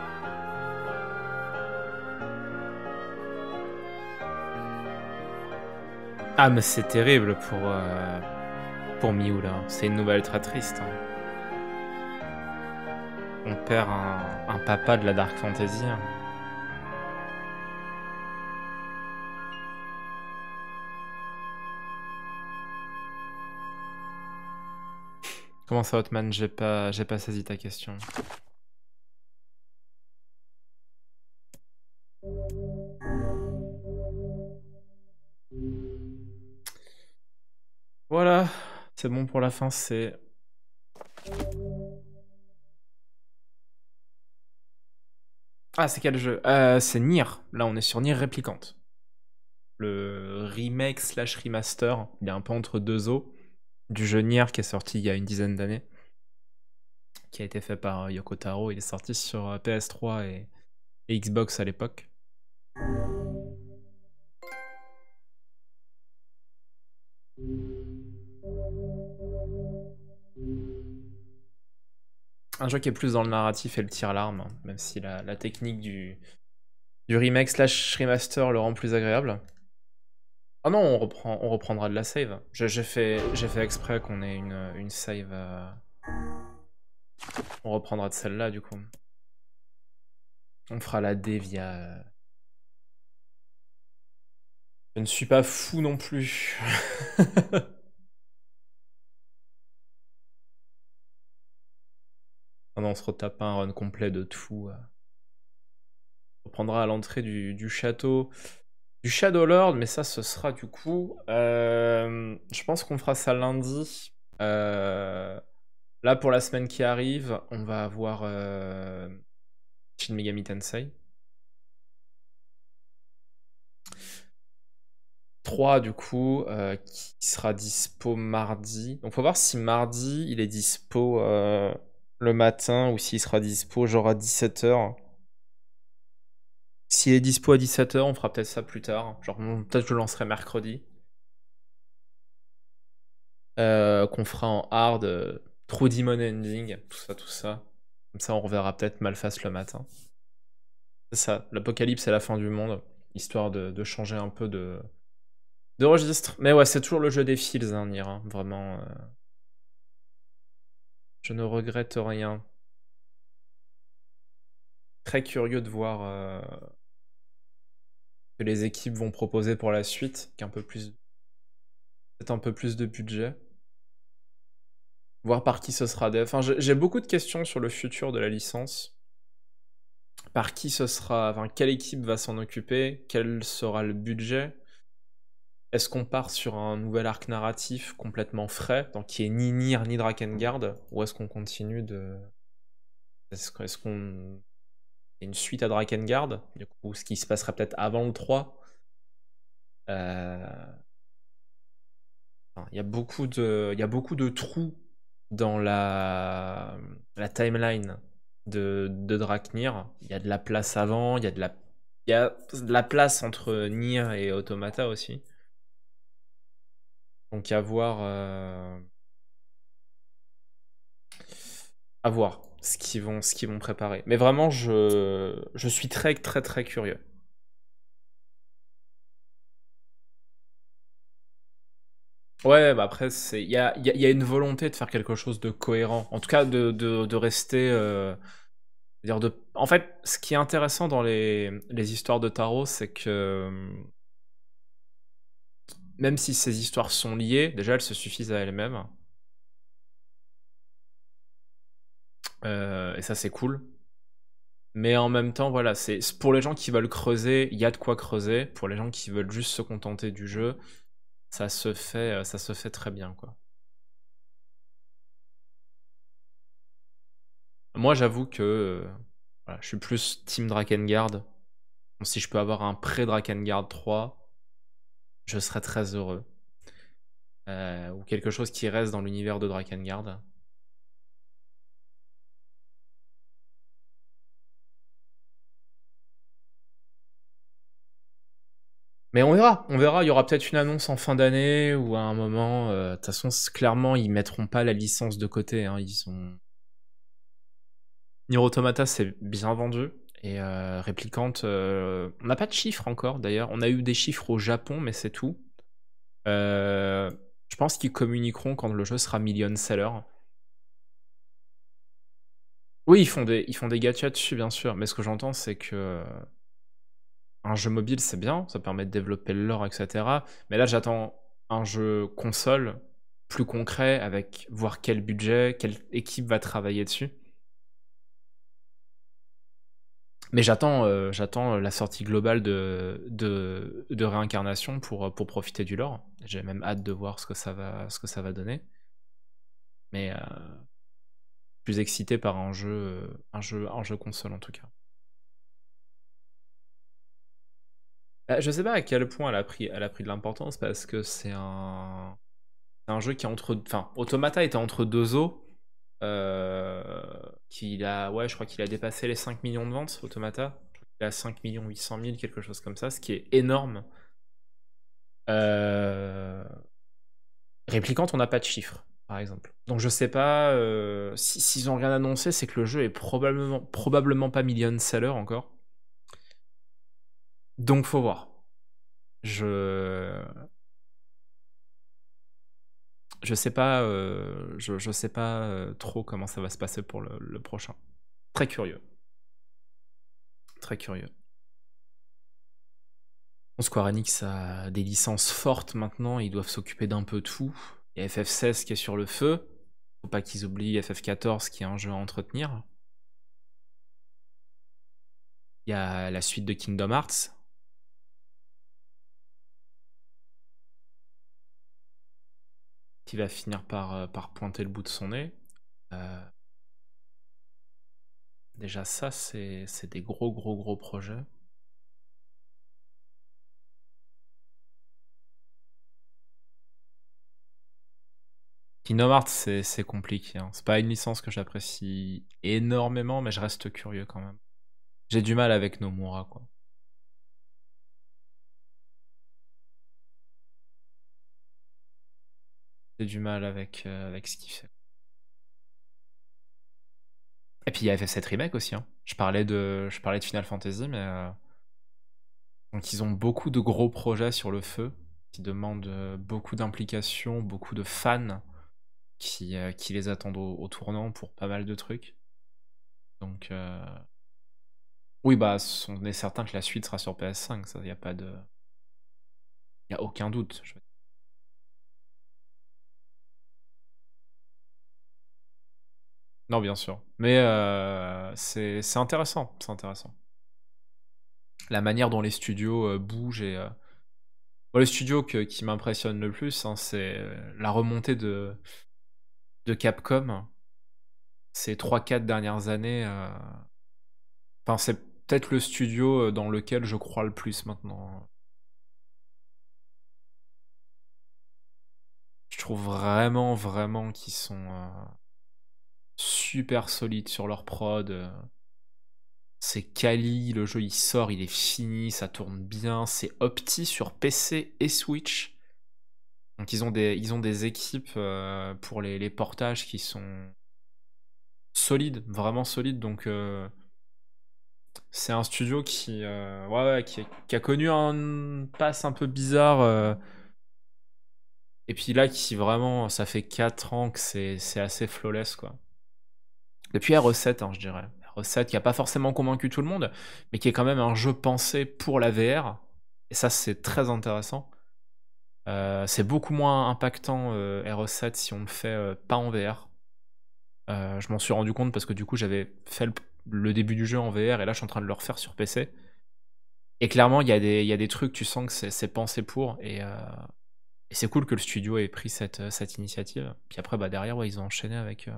Ah, mais c'est terrible pour, euh, pour Miu, là. C'est une nouvelle très triste. Hein. On perd un, un papa de la Dark Fantasy. Hein. Comment ça, Hotman? J'ai pas, j'ai pas saisi ta question. Voilà, c'est bon pour la fin, c'est... Ah, c'est quel jeu? euh, C'est Nier. Là, on est sur Nier Replicante. Le remake slash remaster, il est un peu entre deux eaux. Du jeu Nier qui est sorti il y a une dizaine d'années, qui a été fait par Yoko Taro. Il est sorti sur P S trois et, et Xbox à l'époque. Un jeu qui est plus dans le narratif et le tir à l'arme, hein, même si la, la technique du, du remake slash remaster le rend plus agréable. Ah non, on, reprend, on reprendra de la save. J'ai fait, fait exprès qu'on ait une, une save. Euh... On reprendra de celle-là, du coup. On fera la D via... Je ne suis pas fou non plus. Ah non, on se retape un run complet de tout. On reprendra à l'entrée du, du château... Du Shadowlord, mais ça, ce sera du coup... Euh, je pense qu'on fera ça lundi. Euh, là, pour la semaine qui arrive, on va avoir euh, Shin Megami Tensei. trois du coup, euh, qui sera dispo mardi. Donc faut voir si mardi il est dispo euh, le matin ou s'il sera dispo genre à dix-sept heures. S'il est dispo à dix-sept heures, on fera peut-être ça plus tard. Genre peut-être je le lancerai mercredi. Euh, qu'on fera en hard, euh, True Demon Ending, tout ça, tout ça. Comme ça on reverra peut-être Malphas le matin. C'est ça, l'apocalypse c'est la fin du monde, histoire de, de changer un peu de, de registre. Mais ouais, c'est toujours le jeu des fils, hein, Nier, hein, vraiment. euh, Je ne regrette rien. Très curieux de voir euh, que les équipes vont proposer pour la suite, qu'un peu plus, peut-être un peu plus de budget. Voir par qui ce sera dev. Enfin, j'ai j'ai beaucoup de questions sur le futur de la licence. Par qui ce sera, enfin, quelle équipe va s'en occuper, quel sera le budget. Est-ce qu'on part sur un nouvel arc narratif complètement frais, donc qui est ni Nier ni Drakengard, ou est-ce qu'on continue de... Est-ce qu'on... Est-ce qu'on... Il y a une suite à Drakengard, du coup, ce qui se passerait peut-être avant le trois. Euh... Enfin, il y a beaucoup de... Il y a beaucoup de trous dans la, la timeline de, de Draknir. Il y a de la place avant, il y a de la... Il y a de la place entre Nier et Automata aussi. Donc à voir, euh... à voir ce qu'ils vont, ce qu'ils vont préparer. Mais vraiment, je, je suis très très très curieux. Ouais, bah après, c'est, il y a, y a- y a une volonté de faire quelque chose de cohérent. En tout cas, de, de, de rester, euh, dire de... En fait, ce qui est intéressant dans les, les histoires de tarot, c'est que même si ces histoires sont liées, déjà elles se suffisent à elles-mêmes. Euh, et ça, c'est cool. Mais en même temps, voilà, c'est c'est pour les gens qui veulent creuser, il y a de quoi creuser. Pour les gens qui veulent juste se contenter du jeu, ça se fait, euh, ça se fait très bien, quoi. Moi, j'avoue que euh, voilà, je suis plus Team Drakengard. Donc, si je peux avoir un pré-Drakengard trois, je serais très heureux. Euh, ou quelque chose qui reste dans l'univers de Drakengard. Mais on verra, on verra. Il y aura peut-être une annonce en fin d'année ou à un moment. euh, De toute façon, c'est- clairement, ils mettront pas la licence de côté, hein. Ils sont... Nier Automata, c'est bien vendu. Et euh, Replicant, euh, on n'a pas de chiffres encore d'ailleurs. On a eu des chiffres au Japon, mais c'est tout. Euh, je pense qu'ils communiqueront quand le jeu sera million seller. Oui, ils font des, ils font des gachas dessus, bien sûr. Mais ce que j'entends, c'est que euh, un jeu mobile, c'est bien. Ça permet de développer le lore, et cetera. Mais là, j'attends un jeu console plus concret avec voir quel budget, quelle équipe va travailler dessus. Mais j'attends euh, j'attends la sortie globale de, de, de réincarnation pour, pour profiter du lore. J'ai même hâte de voir ce que ça va, ce que ça va donner. Mais euh, plus excité par un jeu, euh, un jeu, un jeu console en tout cas. Bah, je sais pas à quel point elle a pris, elle a pris de l'importance parce que c'est un, c'est un jeu qui est entre, enfin, Automata était entre deux eaux. Euh, qu'il a, ouais, je crois qu'il a dépassé les cinq millions de ventes, Automata. Je crois qu'il est à cinq millions huit cent mille, quelque chose comme ça, ce qui est énorme. Euh... Réplicant, on n'a pas de chiffres, par exemple. Donc je sais pas, euh, si- s'ils ont rien annoncé, c'est que le jeu est probablement, probablement pas million seller encore. Donc faut voir. Je... Je sais pas, euh, je, je sais pas euh, trop comment ça va se passer pour le, le prochain. Très curieux. Très curieux. Bon, Square Enix a des licences fortes maintenant, ils doivent s'occuper d'un peu tout. Il y a F F seize qui est sur le feu. Faut pas qu'ils oublient F F quatorze qui est un jeu à entretenir. Il y a la suite de Kingdom Hearts. Qui va finir par, euh, par pointer le bout de son nez. Euh, Déjà ça, c'est c'est des gros, gros, gros projets. Kingdom Hearts, c'est c'est compliqué, hein. C'est pas une licence que j'apprécie énormément, mais je reste curieux quand même. J'ai du mal avec Nomura, quoi. J'ai du mal avec, euh, avec ce qu'il fait. Et puis il y a F F sept Remake aussi, hein. Je parlais de, je parlais de Final Fantasy, mais... euh, Donc ils ont beaucoup de gros projets sur le feu, qui demandent euh, beaucoup d'implications, beaucoup de fans qui, euh, qui les attendent au, au tournant pour pas mal de trucs. Donc... euh, Oui, bah, on est certain que la suite sera sur P S cinq, ça, y a pas de... Y a aucun doute. Je... Non, bien sûr. Mais euh, c'est c'est intéressant, c'est intéressant. La manière dont les studios euh, bougent et... euh, bon, le studio que- qui m'impressionne le plus, hein, c'est euh, la remontée de, de Capcom ces trois quatre dernières années. euh, Enfin, c'est peut-être le studio euh, dans lequel je crois le plus maintenant. Je trouve vraiment, vraiment qu'ils sont euh, super solides sur leur prod. euh. C'est quali, le jeu il sort, il est fini, ça tourne bien. C'est opti sur P C et Switch. Donc ils ont des, ils ont des équipes euh, pour les, les portages qui sont solides, vraiment solides. Donc euh, c'est un studio qui, euh, ouais, ouais, qui, qui a connu un pass un peu bizarre. euh, Et puis là, qui vraiment, ça fait quatre ans que c'est c'est assez flawless, quoi. Depuis R E sept, hein, je dirais. R E sept qui a pas forcément convaincu tout le monde, mais qui est quand même un jeu pensé pour la V R. Et ça, c'est très intéressant. Euh, c'est beaucoup moins impactant euh, R E sept si on le fait euh, pas en V R. Euh, je m'en suis rendu compte parce que du coup, j'avais fait le, le début du jeu en V R et là, je suis en train de le refaire sur P C. Et clairement, il y, a des- il y a des trucs, tu sens que c'est c'est pensé pour. Et, euh, et c'est cool que le studio ait pris cette, cette initiative. Puis après, bah, derrière, ouais, ils ont enchaîné avec... euh,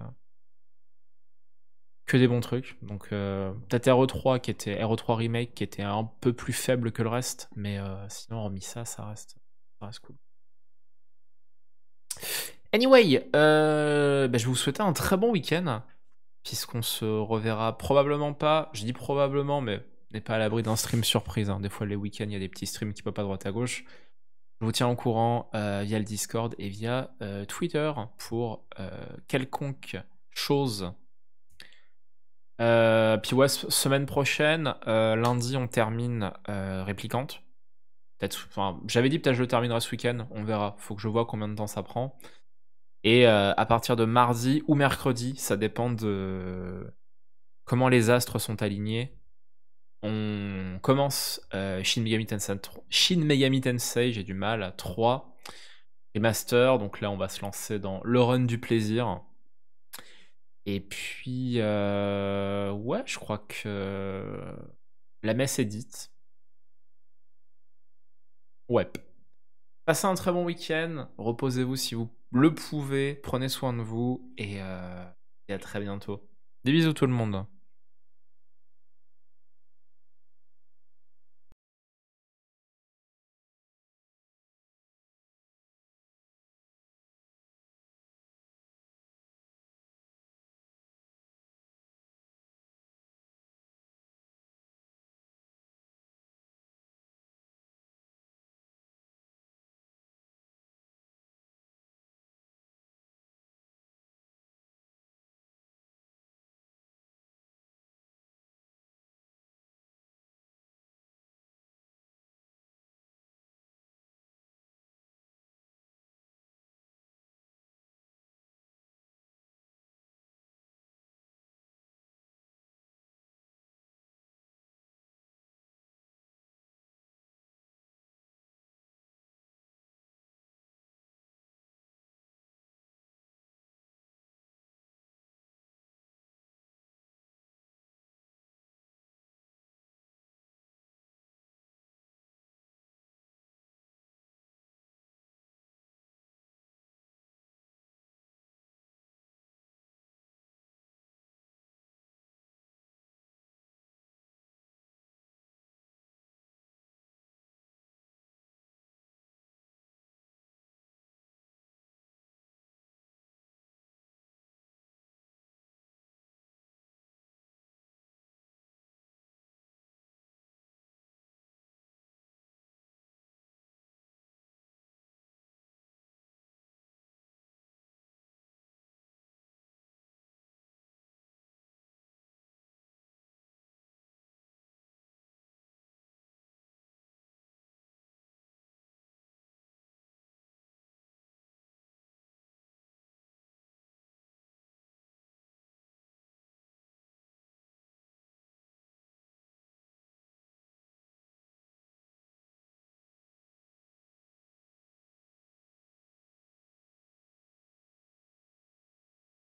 que des bons trucs. Donc euh, peut-être R E trois qui était R E trois Remake qui était un peu plus faible que le reste, mais euh, sinon hormis ça, ça reste, ça reste cool. Anyway, euh, bah, je vais vous souhaiter un très bon week-end, puisqu'on se reverra probablement pas, je dis probablement, mais n'est pas à l'abri d'un stream surprise, hein. Des fois les week-ends, il y a des petits streams qui pop à droite à gauche. Je vous tiens au courant euh, via le Discord et via euh, Twitter pour euh, quelconque chose. Euh, puis ouais, s- semaine prochaine, euh, lundi, on termine euh, Réplicante. Peut-être, enfin, j'avais dit peut-être je le terminerai ce week-end, on verra. Faut que je vois combien de temps ça prend. Et euh, à partir de mardi ou mercredi, ça dépend de comment les astres sont alignés. On commence euh, Shin Megami Tensei trois, Shin Megami Tensei, j'ai du mal, à trois Remaster. Donc là, on va se lancer dans le run du plaisir. Et puis, euh, ouais, je crois que la messe est dite. Ouais. Passez un très bon week-end. Reposez-vous si vous le pouvez. Prenez soin de vous. Et, euh, et à très bientôt. Des bisous tout le monde.